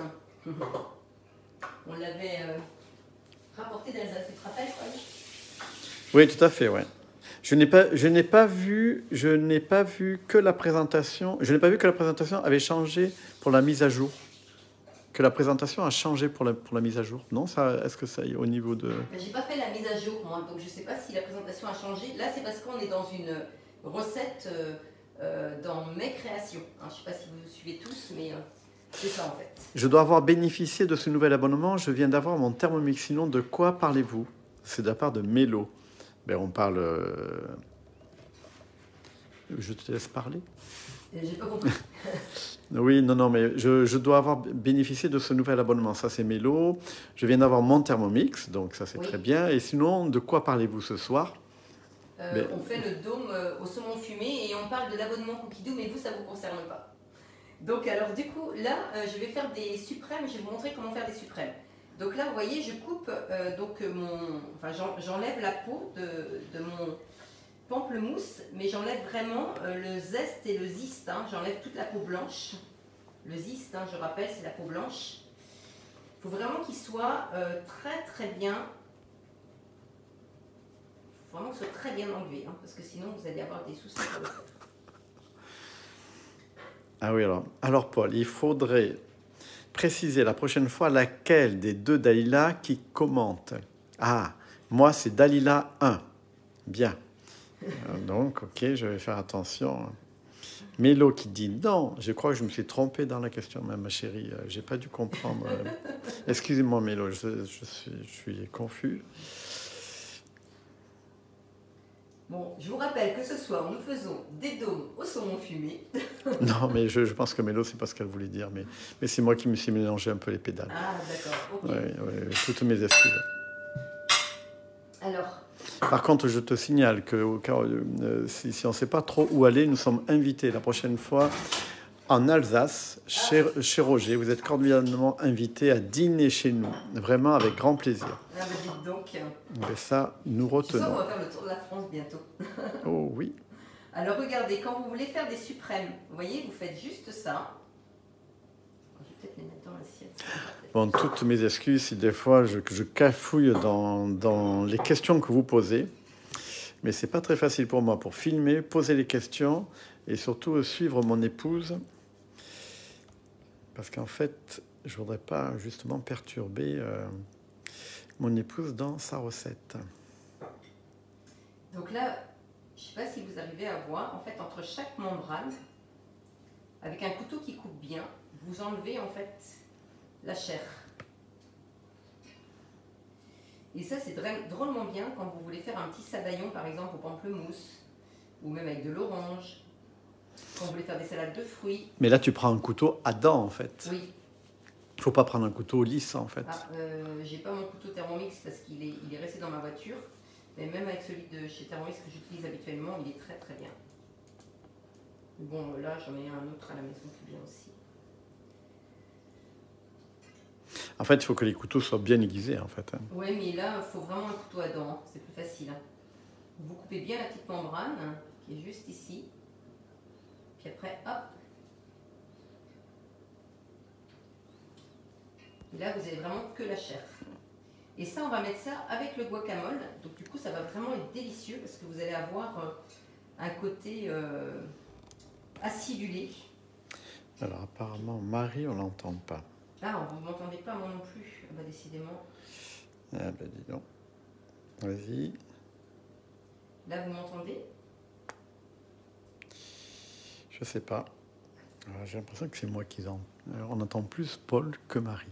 Speaker 1: On l'avait rapporté d'Alsace, tu te rappelles,
Speaker 2: Oui, tout à fait, ouais. Je n'ai pas vu que la présentation avait changé pour la mise à jour. Que la présentation a changé pour la mise à jour. Non, est-ce que ça y est au niveau de...
Speaker 1: J'ai pas fait la mise à jour, moi, donc je sais pas si la présentation a changé. Là, c'est parce qu'on est dans une recette dans mes créations. Hein, je sais pas si vous suivez tous, mais c'est ça en fait.
Speaker 2: Je dois avoir bénéficié de ce nouvel abonnement. Je viens d'avoir mon Thermomix. Sinon, de quoi parlez-vous? C'est de la part de Mélo. Ben, on parle... Je te laisse parler.
Speaker 1: J'ai pas compris.
Speaker 2: Oui, non, non, mais je dois avoir bénéficié de ce nouvel abonnement. Ça, c'est Mélo. Je viens d'avoir mon Thermomix, donc ça, c'est
Speaker 1: Oui.
Speaker 2: très bien. Et sinon, de quoi parlez-vous ce soir? Mais-
Speaker 1: On fait le dôme au saumon fumé et on parle de l'abonnement Cookidoo, mais vous, ça ne vous concerne pas. Donc, alors, du coup, là, je vais faire des suprêmes. Je vais vous montrer comment faire des suprêmes. Donc là, vous voyez, je coupe j'enlève la peau de mon pamplemousse, mais j'enlève vraiment le zeste et le zeste. Hein. J'enlève toute la peau blanche. Le zeste, hein, je rappelle, c'est la peau blanche. Il faut vraiment qu'il soit très très bien. Il faut vraiment que ce soit très bien enlevé, hein, parce que sinon vous allez avoir des soucis pour le faire.
Speaker 2: Ah oui, alors Paul, il faudrait préciser la prochaine fois laquelle des deux Dalila qui commente. Ah, moi, c'est Dalila 1. Bien. Donc, ok, je vais faire attention. Mélo qui dit non, je crois que je me suis trompé dans la question, même ma chérie, j'ai pas dû comprendre. Excusez-moi Mélo, je suis confus.
Speaker 1: Bon, je vous rappelle que ce soir, nous faisons des dômes au saumon fumé.
Speaker 2: Non, mais je pense que Mélo, c'est pas ce qu'elle voulait dire, mais c'est moi qui me suis mélangé un peu les pédales.
Speaker 1: Ah, d'accord, ok.
Speaker 2: Ouais, toutes mes excuses.
Speaker 1: Alors,
Speaker 2: Par contre, je te signale que au cas, si on ne sait pas trop où aller, nous sommes invités la prochaine fois en Alsace, chez Roger. Vous êtes cordialement invités à dîner chez nous, vraiment avec grand plaisir.
Speaker 1: ah bah dites donc.
Speaker 2: Mais ça, nous
Speaker 1: Je sens qu'on
Speaker 2: retenons.
Speaker 1: va faire le tour de la France bientôt.
Speaker 2: Oh oui.
Speaker 1: Alors regardez, quand vous voulez faire des suprêmes, vous voyez, vous faites juste ça. Je vais peut-être les mettre dans l'assiette.
Speaker 2: Bon, toutes mes excuses si des fois je cafouille dans les questions que vous posez. Mais c'est pas très facile pour moi pour filmer, poser les questions et surtout suivre mon épouse. Parce qu'en fait, je voudrais pas justement perturber mon épouse dans sa recette.
Speaker 1: Donc là, je ne sais pas si vous arrivez à voir, en fait, entre chaque membrane, avec un couteau qui coupe bien, vous enlevez en fait la chair. Et ça, c'est drôlement bien quand vous voulez faire un petit sadaillon, par exemple, au pamplemousse, ou même avec de l'orange, quand vous voulez faire des salades de fruits.
Speaker 2: Mais là, tu prends un couteau à dents, en fait.
Speaker 1: Oui.
Speaker 2: Il faut pas prendre un couteau lisse, en fait.
Speaker 1: Ah, j'ai pas mon couteau Thermomix parce qu'il est resté dans ma voiture. Mais même avec celui de chez Thermomix que j'utilise habituellement, il est très très bien. Bon, là, j'en ai un autre à la maison qui est bien aussi.
Speaker 2: En fait, il faut que les couteaux soient bien aiguisés, en fait.
Speaker 1: Oui, mais là, il faut vraiment un couteau à dents, c'est plus facile. Vous coupez bien la petite membrane qui est juste ici. Puis après, hop. Et là, vous avez vraiment que la chair. Et ça, on va mettre ça avec le guacamole. Donc du coup, ça va vraiment être délicieux parce que vous allez avoir un côté acidulé.
Speaker 2: Alors, apparemment, Marie, on l'entend pas.
Speaker 1: Ah, vous ne m'entendez pas, moi non plus. Bah, décidément.
Speaker 2: Ah ben, dis donc. Vas-y.
Speaker 1: Là, vous m'entendez?
Speaker 2: Je sais pas. J'ai l'impression que c'est moi qui en... On entend plus Paul que Marie.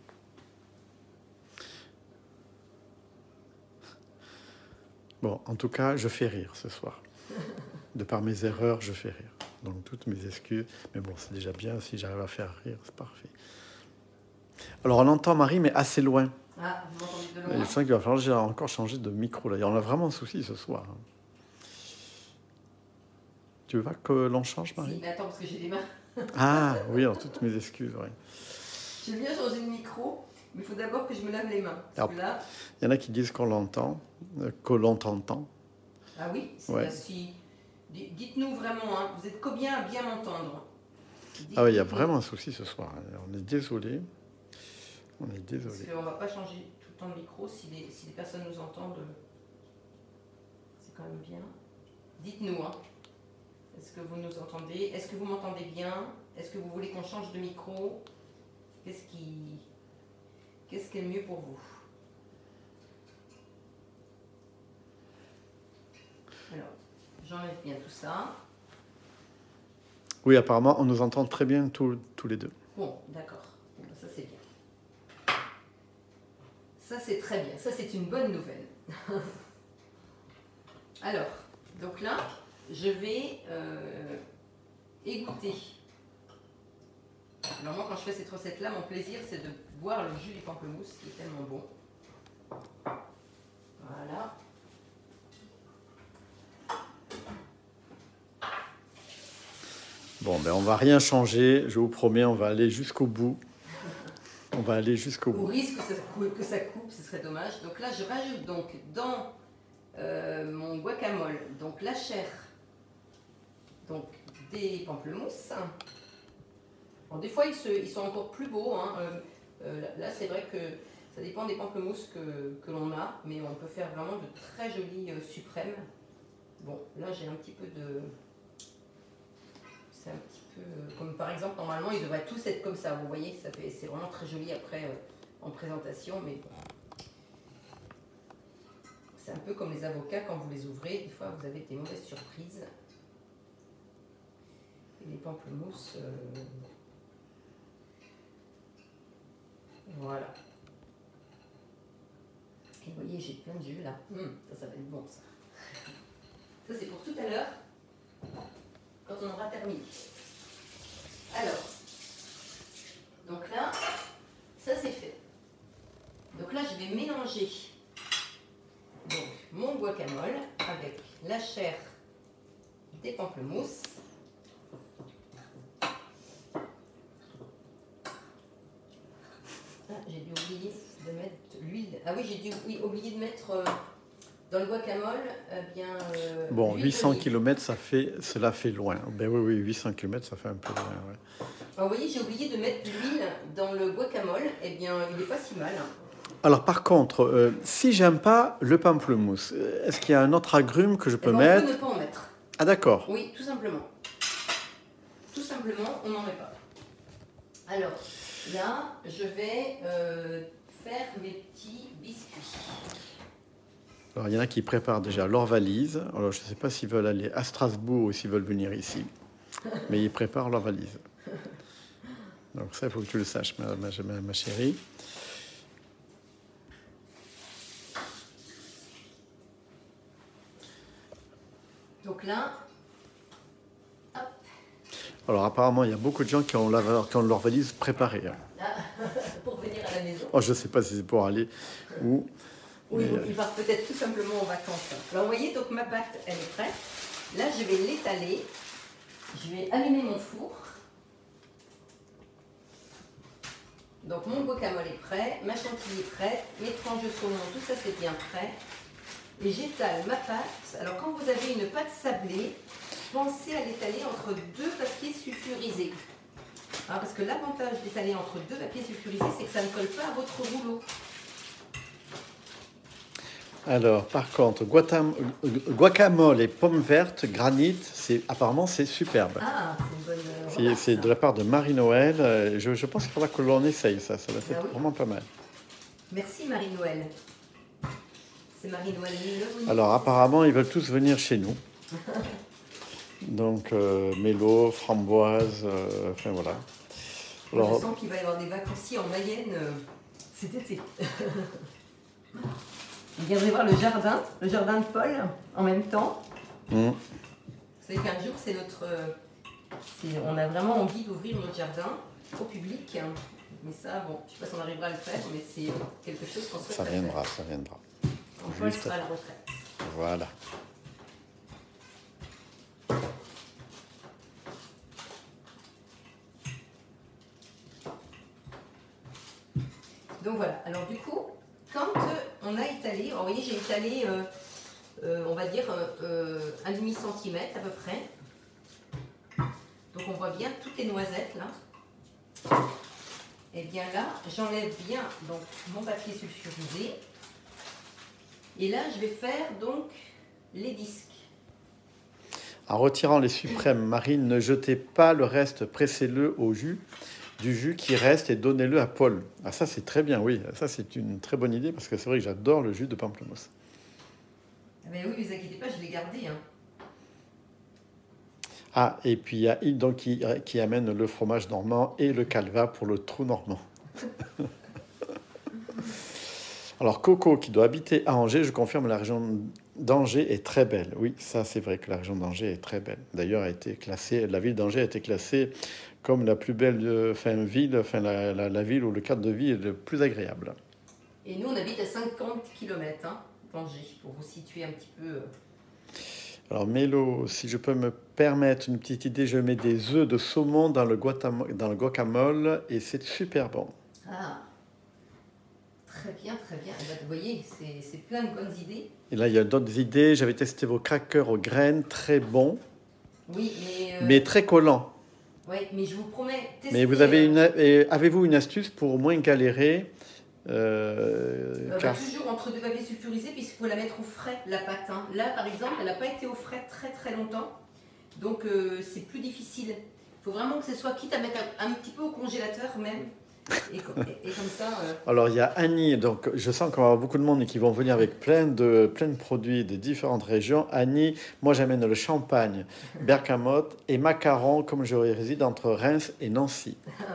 Speaker 2: Bon, en tout cas, je fais rire ce soir. De par mes erreurs, je fais rire. Donc, toutes mes excuses. Mais bon, c'est déjà bien. Si j'arrive à faire rire, c'est parfait. Alors, on entend Marie, mais assez loin.
Speaker 1: Ah, vous m'entendez de
Speaker 2: Je
Speaker 1: loin?
Speaker 2: sens qu'il va falloir encore changer de micro. Là. On a vraiment un souci ce soir. Tu veux pas que l'on change, Marie?
Speaker 1: Si, mais attends, parce que j'ai des mains.
Speaker 2: Ah, oui, alors toutes mes excuses, oui.
Speaker 1: J'aime bien changer de micro, mais il faut d'abord que je me lave les mains. Parce que là...
Speaker 2: Il y en a qui disent qu'on l'entend, que l'on t'entend.
Speaker 1: Ah oui, c'est
Speaker 2: Ouais.
Speaker 1: là, si... Dites-nous vraiment, hein, vous êtes combien à bien m'entendre?
Speaker 2: Ah oui, il y a vraiment un souci ce soir. On est désolé. On est
Speaker 1: Parce
Speaker 2: désolé.
Speaker 1: qu'on ne va pas changer tout le temps le micro. Si les personnes nous entendent, c'est quand même bien. Dites-nous, hein. Est-ce que vous nous entendez? Est-ce que vous m'entendez bien? Est-ce que vous voulez qu'on change de micro? Qu'est-ce qui est le mieux pour vous? Alors, j'enlève bien tout ça.
Speaker 2: Oui, apparemment, on nous entend très bien tous les deux.
Speaker 1: Bon, d'accord. Bon, ça, c'est bien. Ça, c'est très bien. Ça, c'est une bonne nouvelle. Alors, donc là, je vais égoutter Alors moi, quand je fais cette recette-là, mon plaisir, c'est de boire le jus du pamplemousse, qui est tellement bon. Voilà.
Speaker 2: Bon, ben on va rien changer, je vous promets, on va aller jusqu'au bout. On va aller jusqu'au
Speaker 1: Au
Speaker 2: bout.
Speaker 1: risque que ça coupe, ce serait dommage. Donc là, je rajoute donc dans mon guacamole, donc la chair, donc des pamplemousses. Bon, des fois, ils sont encore plus beaux. Hein. Là, c'est vrai que ça dépend des pamplemousses que l'on a, mais on peut faire vraiment de très jolis suprêmes. Bon, là, j'ai un petit peu de... C'est un petit peu... comme par exemple, normalement, ils devraient tous être comme ça. Vous voyez, c'est vraiment très joli après en présentation, mais bon. C'est un peu comme les avocats, quand vous les ouvrez, des fois, vous avez des mauvaises surprises. Et les pamplemousses... Voilà. Et vous voyez, j'ai plein de jus là. Ça va être bon ça. Ça c'est pour tout à l'heure, quand on aura terminé. Alors, donc là, ça c'est fait. Donc là, je vais mélanger donc, mon guacamole avec la chair des pamplemousses. J'ai dû oublier de mettre l'huile. Ah oui, j'ai dû oublier de mettre dans le guacamole, bien...
Speaker 2: Bon, 800 km, cela fait loin. Ben oui, 800 km, ça fait un peu loin. Ouais.
Speaker 1: Alors, vous voyez, j'ai oublié de mettre l'huile dans le guacamole. Eh bien, il n'est pas si mal.
Speaker 2: Alors par contre, si j'aime pas le pamplemousse, est-ce qu'il y a un autre agrume que je peux mettre?
Speaker 1: On peut ne pas en mettre.
Speaker 2: Ah d'accord.
Speaker 1: Oui, tout simplement. Tout simplement, on n'en met pas. Alors, là, je vais faire mes petits biscuits.
Speaker 2: Alors il y en a qui préparent déjà leur valise. Alors je ne sais pas s'ils veulent aller à Strasbourg ou s'ils veulent venir ici. Mais ils préparent leur valise. Donc ça, il faut que tu le saches, ma chérie.
Speaker 1: Donc là, hop.
Speaker 2: Alors apparemment, il y a beaucoup de gens qui ont leur valise préparée.
Speaker 1: Là, pour venir à la maison.
Speaker 2: Oh, je ne sais pas si c'est pour aller où.
Speaker 1: Oui, ils partent peut-être tout simplement en vacances. Alors vous voyez, donc ma pâte, elle est prête. Là, je vais l'étaler. Je vais allumer mon four. Donc mon guacamole est prêt, ma chantilly est prête, mes tranches de saumon, tout ça c'est bien prêt. Et j'étale ma pâte. Alors quand vous avez une pâte sablée, pensez à l'étaler entre deux papiers sulfurisés. Hein, parce que l'avantage d'étaler entre deux papiers sulfurisés, c'est que ça ne colle pas à votre rouleau.
Speaker 2: Alors, par contre, guacamole et pommes vertes, granit, apparemment c'est superbe.
Speaker 1: Ah, c'est une bonne...
Speaker 2: C'est de la part de Marie-Noël. Je pense qu'il faudra que l'on essaye ça. Ça va être vraiment pas mal.
Speaker 1: Merci Marie-Noël. C'est Marie-Noël.
Speaker 2: Alors, apparemment, ils veulent tous venir chez nous. Donc, mélo, framboise, enfin voilà.
Speaker 1: Alors, je sens qu'il va y avoir des vacanciers en Mayenne cet été. Vous viendrez voir le jardin de Paul en même temps. Vous savez qu'un jour, c'est notre... on a vraiment envie d'ouvrir notre jardin au public. Mais ça, bon, je ne sais pas si on arrivera à le faire, mais c'est quelque chose qu'on souhaite faire.
Speaker 2: Ça viendra.
Speaker 1: Donc, Paul sera à la retraite.
Speaker 2: Voilà.
Speaker 1: Donc voilà, alors du coup, quand on a étalé, alors, vous voyez, j'ai étalé, on va dire, 1,5 cm à peu près. Donc on voit bien toutes les noisettes là. Et bien là, j'enlève bien donc, mon papier sulfurisé. Et là, je vais faire donc les disques.
Speaker 2: En retirant les suprêmes marines, ne jetez pas le reste, pressez-le au jus. Du jus qui reste et donnez-le à Paul. Ah ça c'est très bien, oui. Ça c'est une très bonne idée parce que c'est vrai que j'adore le jus de pamplemousse.
Speaker 1: Mais oui, ne vous inquiétez pas, je l'ai gardé. Hein.
Speaker 2: Ah, et puis il y a Yves donc, qui amène le fromage normand et le calva pour le trou normand. Alors Coco qui doit habiter à Angers, je confirme la région d'Angers est très belle. Oui, ça c'est vrai que la région d'Angers est très belle. D'ailleurs, la ville d'Angers a été classée comme la plus belle ville, la ville où le cadre de vie est le plus agréable.
Speaker 1: Et nous, on habite à 50 km d'Angers, pour vous situer un petit peu.
Speaker 2: Alors Mélo, si je peux me permettre une petite idée, je mets des œufs de saumon dans le guacamole et c'est super bon.
Speaker 1: Ah, très bien, très bien. Et ben, vous voyez, c'est plein de bonnes idées.
Speaker 2: Et là, il y a d'autres idées. J'avais testé vos crackers aux graines, très bons,
Speaker 1: Oui,
Speaker 2: mais très collants.
Speaker 1: Oui, mais je vous promets, testez.
Speaker 2: Mais avez-vous une astuce pour au moins galérer
Speaker 1: toujours entre deux papiers sulfurisés, puisqu'il faut la mettre au frais, la pâte. Là, par exemple, elle n'a pas été au frais très très longtemps, donc c'est plus difficile. Il faut vraiment que ce soit, quitte à mettre un petit peu au congélateur même. Et comme ça.
Speaker 2: Alors il y a Annie, donc je sens qu'on va avoir beaucoup de monde et qui vont venir avec plein de produits de différentes régions. Annie, moi j'amène le champagne, bergamote et macarons, comme je réside entre Reims et Nancy.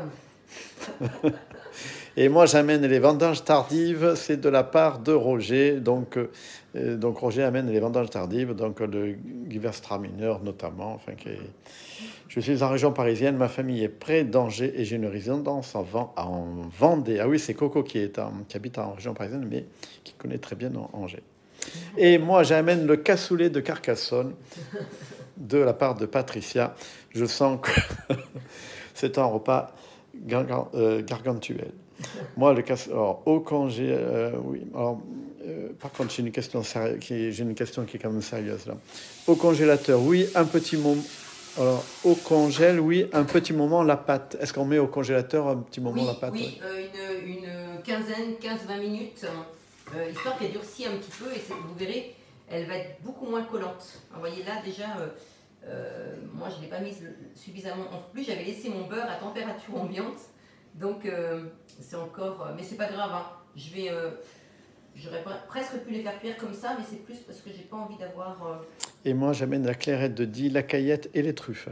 Speaker 2: Et moi j'amène les vendanges tardives, c'est de la part de Roger. Donc Roger amène les vendanges tardives, donc le Gewürztraminer notamment. Enfin, je suis en région parisienne, ma famille est près d'Angers et j'ai une résidence en Vendée. Ah oui, c'est Coco qui habite en région parisienne, mais qui connaît très bien Angers. Et moi, j'amène le cassoulet de Carcassonne de la part de Patricia. Je sens que c'est un repas gargantuel. Moi, le cassoulet, alors, au congé, oui. Alors, par contre, j'ai une question qui est quand même sérieuse là. Au congélateur, oui, un petit moment. Alors, au congèle, oui, un petit moment la pâte. Est-ce qu'on met au congélateur un petit moment la pâte?
Speaker 1: Oui, une quinzaine, 15-20 minutes, histoire qu'elle durcisse un petit peu et vous verrez, elle va être beaucoup moins collante. Vous voyez là déjà, moi je ne l'ai pas mise suffisamment. En plus, j'avais laissé mon beurre à température ambiante, donc c'est encore. Mais c'est pas grave, j'aurais presque pu les faire cuire comme ça, mais c'est plus parce que j'ai pas envie d'avoir.
Speaker 2: Et moi, j'amène la clairette de Die, la caillette et les truffes.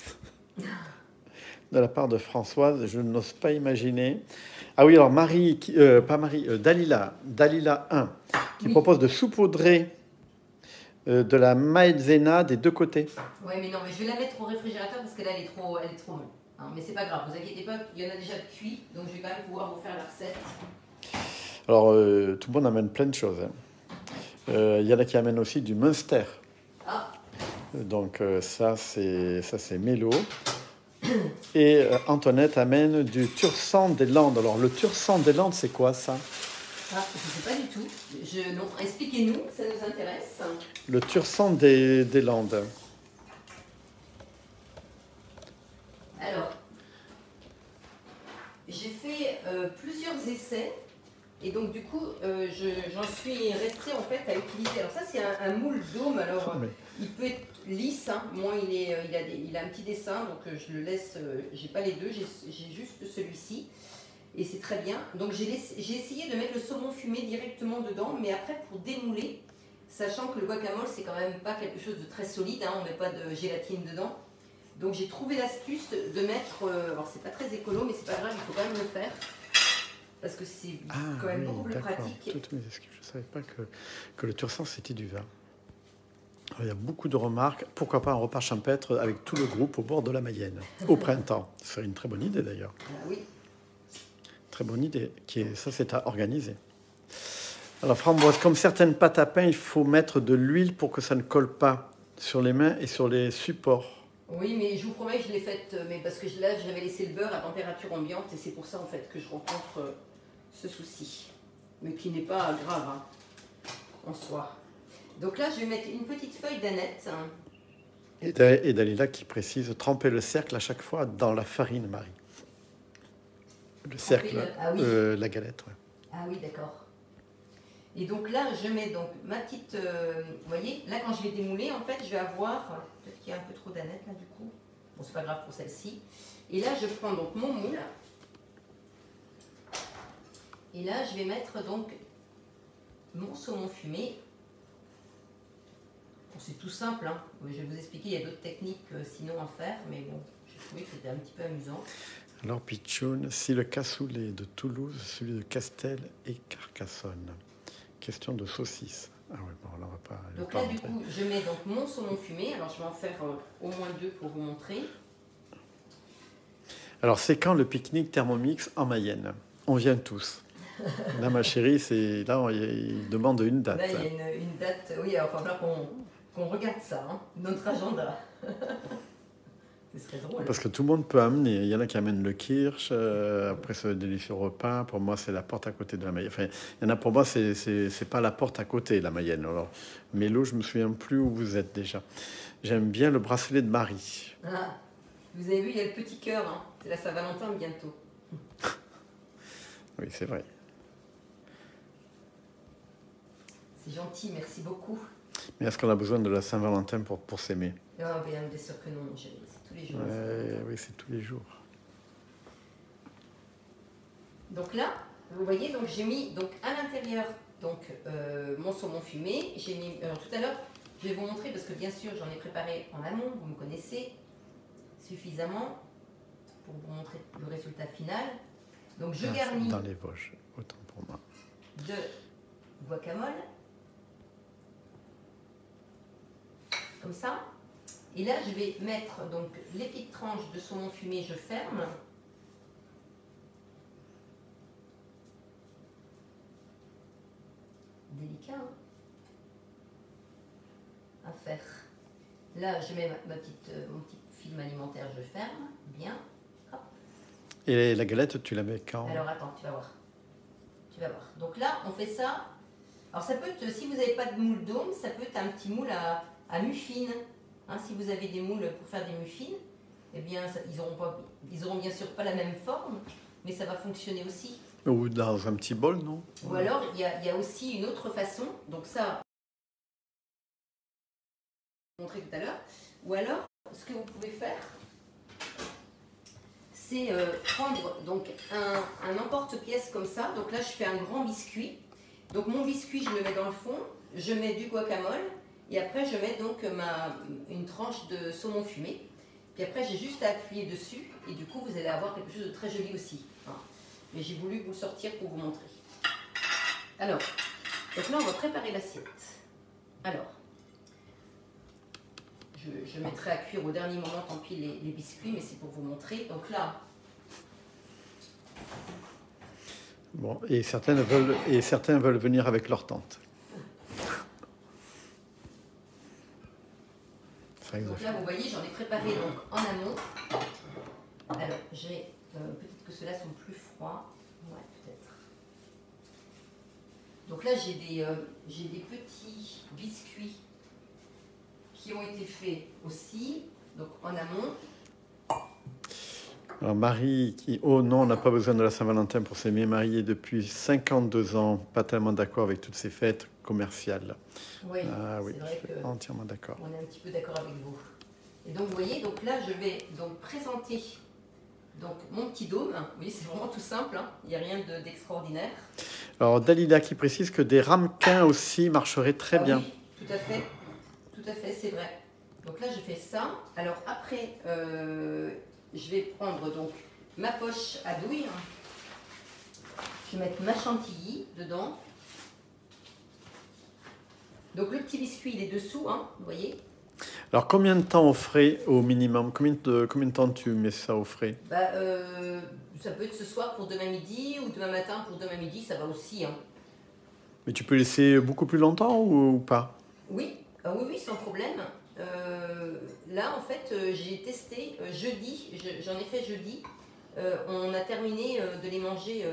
Speaker 2: De la part de Françoise, je n'ose pas imaginer. Ah oui, alors Dalila 1, qui propose de saupoudrer de la maïzena des deux côtés.
Speaker 1: Ouais, mais non, mais je vais la mettre au réfrigérateur parce que là, elle est trop longue. Mais c'est pas grave, vous inquiétez pas, il y en a déjà cuit, donc je vais quand même pouvoir vous faire la recette.
Speaker 2: Alors, tout le monde amène plein de choses. Il y en a qui amènent aussi du Munster.
Speaker 1: Ah.
Speaker 2: Donc ça c'est Mélo. Et Antoinette amène du Tursan des Landes. Alors le Tursan des Landes, c'est quoi ça?
Speaker 1: Je ne sais pas du tout. Non, expliquez-nous, ça nous intéresse.
Speaker 2: Le Tursan des Landes.
Speaker 1: Alors, j'ai fait plusieurs essais. Et donc du coup, j'en suis restée en fait à utiliser. Alors ça c'est un moule dôme. Alors il peut être lisse. Moi il a un petit dessin, donc je le laisse. J'ai pas les deux, j'ai juste celui-ci. Et c'est très bien. Donc j'ai essayé de mettre le saumon fumé directement dedans, mais après pour démouler, sachant que le guacamole c'est quand même pas quelque chose de très solide. On met pas de gélatine dedans. Donc j'ai trouvé l'astuce de mettre. Alors c'est pas très écolo, mais c'est pas grave, il faut quand même le faire. Parce que c'est quand même beaucoup plus pratique.
Speaker 2: Je ne savais pas que le Tursan, c'était du vin. Alors, il y a beaucoup de remarques. Pourquoi pas un repas champêtre avec tout le groupe au bord de la Mayenne, au printemps? Ce serait une très bonne idée, d'ailleurs.
Speaker 1: Oui.
Speaker 2: Très bonne idée. Ça, c'est à organiser. Alors, Framboise, comme certaines pâtes à pain, il faut mettre de l'huile pour que ça ne colle pas sur les mains et sur les supports.
Speaker 1: Oui, mais je vous promets que je l'ai faite, mais parce que là, j'avais laissé le beurre à température ambiante et c'est pour ça, en fait, que je rencontre ce souci, mais qui n'est pas grave en soi. Donc là, je vais mettre une petite feuille d'aneth.
Speaker 2: Et Dalila qui précise tremper le cercle à chaque fois dans la farine, Marie. Le cercle, la galette. Ouais.
Speaker 1: Ah oui, d'accord. Et donc là, je mets donc ma petite... vous voyez, là, quand je vais démouler, en fait, je vais avoir... Peut-être qu'il y a un peu trop d'aneth, là, du coup. Bon, c'est pas grave pour celle-ci. Et là, je prends donc mon moule. Et là, je vais mettre donc mon saumon fumé. Bon, c'est tout simple, Je vais vous expliquer, il y a d'autres techniques sinon à faire, mais bon, j'ai trouvé que c'était un petit peu amusant.
Speaker 2: Alors, Pichoun, si le cassoulet de Toulouse, celui de Castel et Carcassonne. Question de saucisse. Ah oui, bon, là, on va pas...
Speaker 1: Donc là, du coup, je mets donc mon saumon fumé. Alors, je vais en faire au moins 2 pour vous montrer.
Speaker 2: Alors, c'est quand le pique-nique Thermomix en Mayenne? On vient tous. Là, ma chérie, c'est là, il demande une date.
Speaker 1: Là, il y a une date. Oui, il va falloir qu'on regarde ça, hein, notre agenda. Ce serait drôle.
Speaker 2: Parce que tout le monde peut amener. Il y en a qui amènent le kirsch, après ce délicieux repas. Pour moi, c'est la porte à côté de la Mayenne. Enfin, il y en a pour moi, c'est pas la porte à côté, la Mayenne. Alors, Mélo, je me souviens plus où vous êtes déjà. J'aime bien le bracelet de Marie.
Speaker 1: Ah, vous avez vu, il y a le petit cœur. Hein. C'est la Saint-Valentin bientôt.
Speaker 2: Oui, c'est vrai.
Speaker 1: C'est gentil, merci beaucoup.
Speaker 2: Mais est-ce qu'on a besoin de la Saint-Valentin pour s'aimer?
Speaker 1: Ah, bien sûr que non, c'est tous les jours.
Speaker 2: Oui, c'est tous les jours.
Speaker 1: Donc là, vous voyez, donc j'ai mis donc à l'intérieur donc mon saumon fumé. J'ai mis tout à l'heure, je vais vous montrer parce que bien sûr j'en ai préparé en amont. Vous me connaissez suffisamment pour vous montrer le résultat final. Donc je garnis
Speaker 2: dans les Vosges, autant pour moi.
Speaker 1: De guacamole. Comme ça. Et là, je vais mettre donc les petites tranches de saumon fumé, je ferme. Délicat, hein, à faire. Là, je mets mon petit film alimentaire, je ferme, bien. Hop.
Speaker 2: Et la galette, tu la mets quand?
Speaker 1: Alors attends, tu vas voir. Tu vas voir. Donc là, on fait ça. Alors ça peut être, si vous n'avez pas de moule dôme, ça peut être un petit moule à muffins. Hein, si vous avez des moules pour faire des muffins, eh bien, ils auront bien sûr pas la même forme, mais ça va fonctionner aussi.
Speaker 2: Ou dans un petit bol, non?
Speaker 1: Ou alors, il y a aussi une autre façon. Donc ça, je vais vous montrer tout à l'heure. Ou alors, ce que vous pouvez faire, c'est prendre donc un emporte-pièce comme ça. Donc là, je fais un grand biscuit. Donc mon biscuit, je le mets dans le fond. Je mets du guacamole. Et après, je mets donc une tranche de saumon fumé. Puis après, j'ai juste à appuyer dessus. Et du coup, vous allez avoir quelque chose de très joli aussi. Hein. Mais j'ai voulu vous sortir pour vous montrer. Alors, donc là, on va préparer l'assiette. Alors, je mettrai à cuire au dernier moment, tant pis, les biscuits, mais c'est pour vous montrer. Donc là...
Speaker 2: Bon, et certains veulent venir avec leur tante.
Speaker 1: Donc là, vous voyez, j'en ai préparé donc en amont. Alors, peut-être que ceux-là sont plus froids. Ouais, peut-être. Donc là, j'ai des petits biscuits qui ont été faits aussi, donc en amont.
Speaker 2: Alors Marie qui... Oh non, on n'a pas besoin de la Saint-Valentin pour s'aimer. Mariée depuis 52 ans, pas tellement d'accord avec toutes ces fêtes commerciales.
Speaker 1: Oui,
Speaker 2: ah, oui,
Speaker 1: vrai
Speaker 2: je suis entièrement d'accord.
Speaker 1: On est un petit peu d'accord avec vous. Et donc vous voyez, donc là je vais donc présenter donc mon petit dôme. Oui, c'est vraiment tout simple, hein. Il n'y a rien d'extraordinaire.
Speaker 2: Alors Dalila qui précise que des ramequins aussi marcheraient très bien.
Speaker 1: Oui, tout à fait, c'est vrai. Donc là je fais ça. Alors après, je vais prendre donc ma poche à douille. Je vais mettre ma chantilly dedans. Donc le petit biscuit il est dessous, hein, vous voyez.
Speaker 2: Alors combien de temps au frais au minimum? Combien de temps tu mets ça au frais?
Speaker 1: Ça peut être ce soir pour demain midi ou demain matin pour demain midi, ça va aussi. Hein.
Speaker 2: Mais tu peux laisser beaucoup plus longtemps ou pas?
Speaker 1: Oui, oui, sans problème. Là en fait j'ai testé jeudi, j'en ai fait jeudi. On a terminé de les manger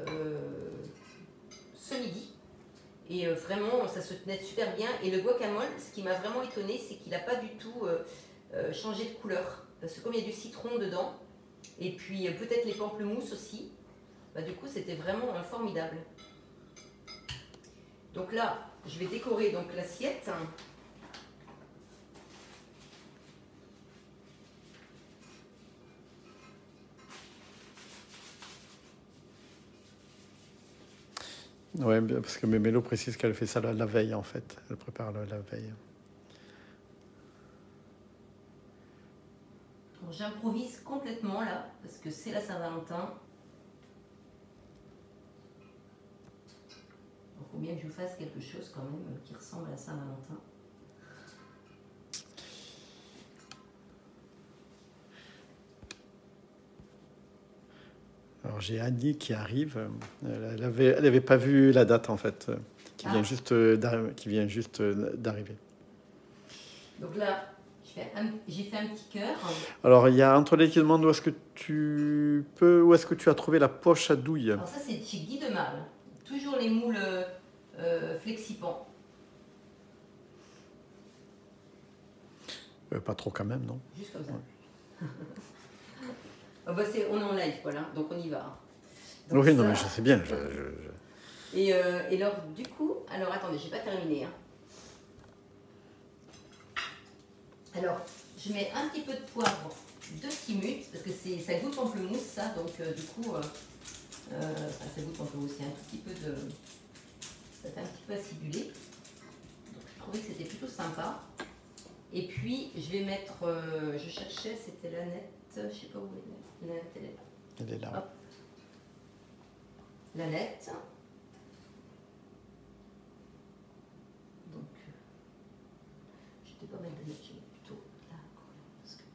Speaker 1: ce midi. Et vraiment, ça se tenait super bien. Et le guacamole, ce qui m'a vraiment étonné, c'est qu'il n'a pas du tout changé de couleur. Parce que comme il y a du citron dedans, et puis peut-être les pamplemousses aussi, bah, du coup, c'était vraiment formidable. Donc là, je vais décorer donc l'assiette.
Speaker 2: Oui, parce que Mélo précise qu'elle fait ça la veille, en fait. Elle prépare la veille.
Speaker 1: J'improvise complètement, là, parce que c'est la Saint-Valentin. Donc faut bien que je vous fasse quelque chose quand même qui ressemble à Saint-Valentin.
Speaker 2: Alors j'ai Annie qui arrive. Elle avait pas vu la date en fait, qui vient juste d'arriver.
Speaker 1: Donc là, j'ai fait un petit cœur.
Speaker 2: Alors il y a Antoinette qui demande où est-ce que tu as trouvé la poche à douille.
Speaker 1: Alors ça c'est chez Guy de Marle. Toujours les moules flexipants.
Speaker 2: Pas trop quand même, non?
Speaker 1: Juste comme ça.
Speaker 2: Ouais.
Speaker 1: Ah bah on est en live, voilà, donc on y va.
Speaker 2: Donc oui, non, mais je sais bien.
Speaker 1: Et alors, du coup, alors attendez, j'ai pas terminé. Hein. Alors, je mets un petit peu de poivre de Timut, parce que ça goûte pamplemousse, ça, donc du coup, ça goûte pamplemousse, il y a un tout petit peu de. Ça fait un petit peu acidulé. Donc, je trouvais que c'était plutôt sympa. Et puis, je vais mettre. Je cherchais, c'était l'Annette, je sais pas où elle est. L'Annette, elle est là.
Speaker 2: Elle est là.
Speaker 1: Hop. L'Annette. Donc, je ne vais pas mettre de je vais plutôt là. Parce que...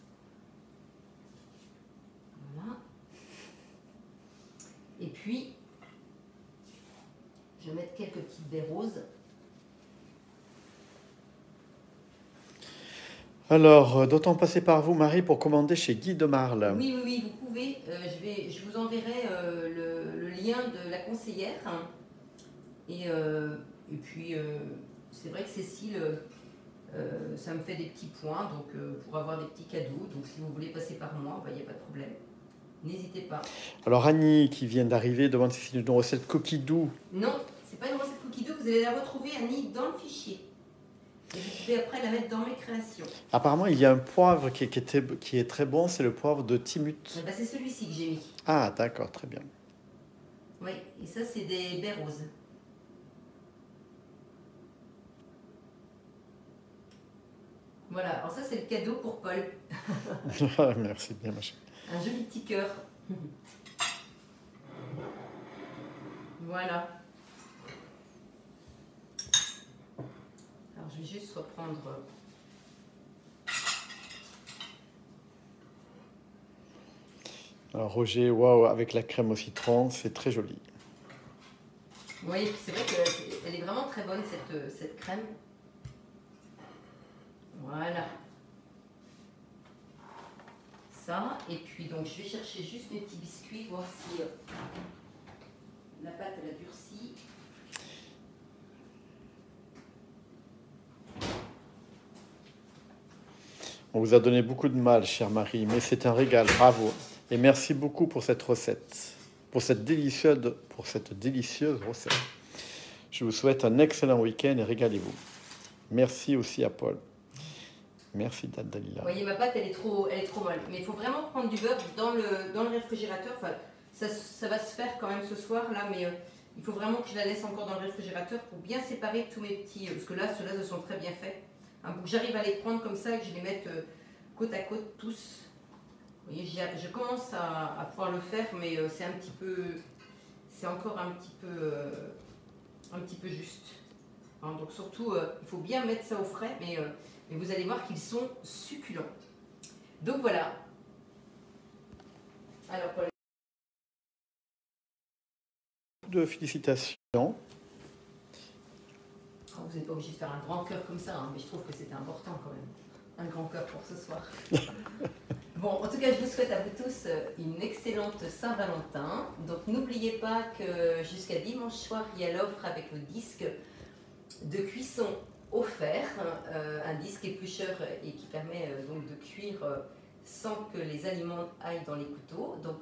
Speaker 1: Voilà. Et puis, je vais mettre quelques petites baies roses.
Speaker 2: Alors, doit-on passer par vous, Marie, pour commander chez Guy de Marle?
Speaker 1: Oui, vous pouvez. Je vous enverrai le lien de la conseillère. Et puis, c'est vrai que Cécile, ça me fait des petits points donc pour avoir des petits cadeaux. Donc, si vous voulez passer par moi, il n'y a pas de problème. N'hésitez pas.
Speaker 2: Alors, Annie, qui vient d'arriver, demande si c'est une recette cookie doux.
Speaker 1: Non, c'est pas une recette cookie doux. Vous allez la retrouver, Annie, dans le fichier. Et vous pouvez après la mettre dans mes créations.
Speaker 2: Apparemment, il y a un poivre qui est très bon, c'est le poivre de Timut.
Speaker 1: Ben, c'est celui-ci que j'ai mis.
Speaker 2: Ah, d'accord, très bien.
Speaker 1: Oui, et ça, c'est des baies roses. Voilà, alors ça, c'est le cadeau pour Paul.
Speaker 2: Merci bien, ma chérie.
Speaker 1: Un joli petit cœur. Voilà. Alors, je vais juste reprendre...
Speaker 2: Alors, Roger, waouh, avec la crème au citron, c'est très joli.
Speaker 1: Oui, c'est vrai qu'elle est vraiment très bonne, cette crème. Voilà. Ça, et puis donc je vais chercher juste mes petits biscuits, voir si la pâte elle a durci.
Speaker 2: On vous a donné beaucoup de mal, chère Marie, mais c'est un régal, bravo. Et merci beaucoup pour cette recette, pour cette délicieuse recette. Je vous souhaite un excellent week-end et régalez-vous. Merci aussi à Paul. Merci Dalila.
Speaker 1: Vous voyez, ma pâte elle est trop molle. Mais il faut vraiment prendre du beurre dans le réfrigérateur. Enfin, ça va se faire quand même ce soir là, mais il faut vraiment que je la laisse encore dans le réfrigérateur pour bien séparer tous mes petits. Parce que là, ceux-là, se sont très bien faits. Hein, pour que j'arrive à les prendre comme ça, que je les mette côte à côte tous. Vous voyez, je commence à pouvoir le faire, mais c'est encore un petit peu juste. Hein, donc surtout, il faut bien mettre ça au frais, mais vous allez voir qu'ils sont succulents. Donc voilà. Alors, pour
Speaker 2: De félicitations.
Speaker 1: vous n'êtes pas obligé de faire un grand cœur comme ça, hein, mais je trouve que c'était important quand même. Un grand cœur pour ce soir. Bon, en tout cas, je vous souhaite à vous tous une excellente Saint-Valentin. Donc n'oubliez pas que jusqu'à dimanche soir, il y a l'offre avec le disque de cuisson offert, un disque éplucheur et qui permet donc de cuire sans que les aliments aillent dans les couteaux. Donc,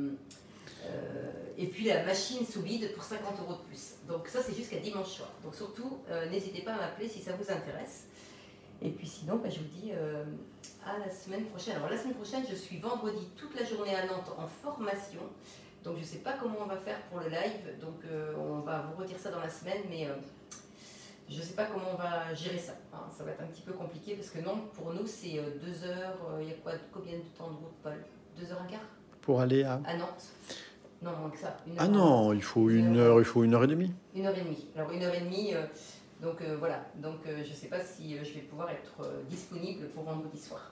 Speaker 1: et puis la machine sous vide pour 50 € de plus. Donc ça c'est jusqu'à dimanche soir. Donc surtout, n'hésitez pas à m'appeler si ça vous intéresse. Et puis sinon, je vous dis à la semaine prochaine. Alors la semaine prochaine, je suis vendredi toute la journée à Nantes en formation. Donc je ne sais pas comment on va faire pour le live. Donc on va vous redire ça dans la semaine, mais je ne sais pas comment on va gérer ça. Hein. Ça va être un petit peu compliqué parce que non, pour nous c'est 2 heures. Il y a combien de temps de route, Paul? 2 heures un quart
Speaker 2: Pour aller à
Speaker 1: Nantes. Non, moins que ça.
Speaker 2: Ah non, il faut une heure, il faut 1 heure et demie.
Speaker 1: 1 heure et demie. Alors 1 heure et demie, donc voilà. Donc je ne sais pas si je vais pouvoir être disponible pour vendredi soir.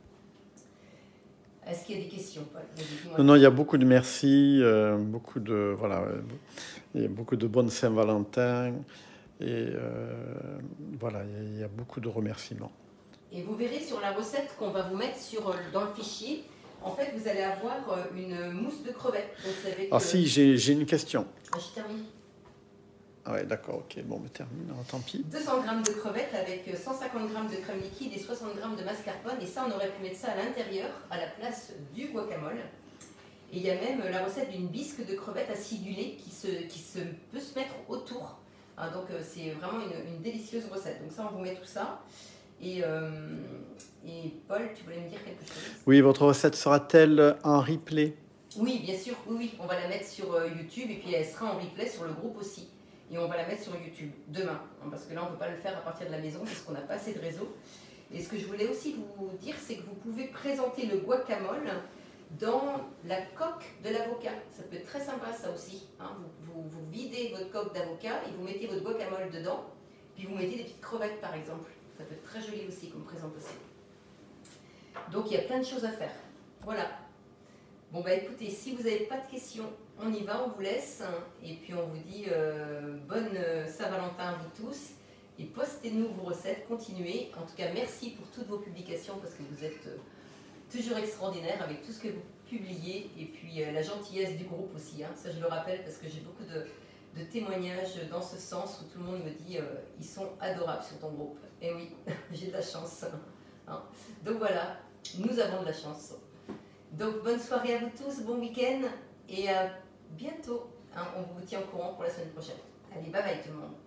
Speaker 1: Est-ce qu'il y a des questions, Paul?
Speaker 2: Non, il y a beaucoup de merci, beaucoup de voilà, il y a beaucoup de bonnes Saint-Valentin et voilà, il y a beaucoup de remerciements.
Speaker 1: Et vous verrez sur la recette qu'on va vous mettre dans le fichier, en fait, vous allez avoir une mousse de crevettes.
Speaker 2: Ah si, j'ai une question.
Speaker 1: Ah, je termine.
Speaker 2: Ah ouais, d'accord, ok, bon, mais termine, alors, tant pis.
Speaker 1: 200 g de crevettes avec 150 g de crème liquide et 60 g de mascarpone. Et ça, on aurait pu mettre ça à l'intérieur, à la place du guacamole. Et il y a même la recette d'une bisque de crevettes acidulée qui peut se mettre autour. Hein, donc c'est vraiment une délicieuse recette. Donc ça, on vous met tout ça. Et Paul, tu voulais me dire quelque chose?
Speaker 2: Oui, votre recette sera-t-elle en replay?
Speaker 1: Oui, bien sûr, oui. On va la mettre sur YouTube et puis elle sera en replay sur le groupe aussi. Et on va la mettre sur YouTube demain, hein, parce que là on ne peut pas le faire à partir de la maison parce qu'on n'a pas assez de réseau. Et ce que je voulais aussi vous dire, c'est que vous pouvez présenter le guacamole dans la coque de l'avocat. Ça peut être très sympa ça aussi. Hein. Vous videz votre coque d'avocat et vous mettez votre guacamole dedans, puis vous mettez des petites crevettes par exemple. Ça peut être très joli aussi comme présentation. Donc il y a plein de choses à faire. Voilà. Bon bah écoutez, si vous n'avez pas de questions, on y va, on vous laisse. Et puis on vous dit bonne Saint-Valentin à vous tous. Et postez-nous vos recettes, continuez. En tout cas, merci pour toutes vos publications parce que vous êtes toujours extraordinaire avec tout ce que vous publiez. Et puis la gentillesse du groupe aussi. Hein. Ça je le rappelle parce que j'ai beaucoup de témoignages dans ce sens où tout le monde me dit ils sont adorables sur ton groupe. Et oui, j'ai de la chance. Hein. Donc voilà, nous avons de la chance. Donc bonne soirée à vous tous, bon week-end et à bientôt. Hein, on vous tient au courant pour la semaine prochaine. Allez, bye bye tout le monde.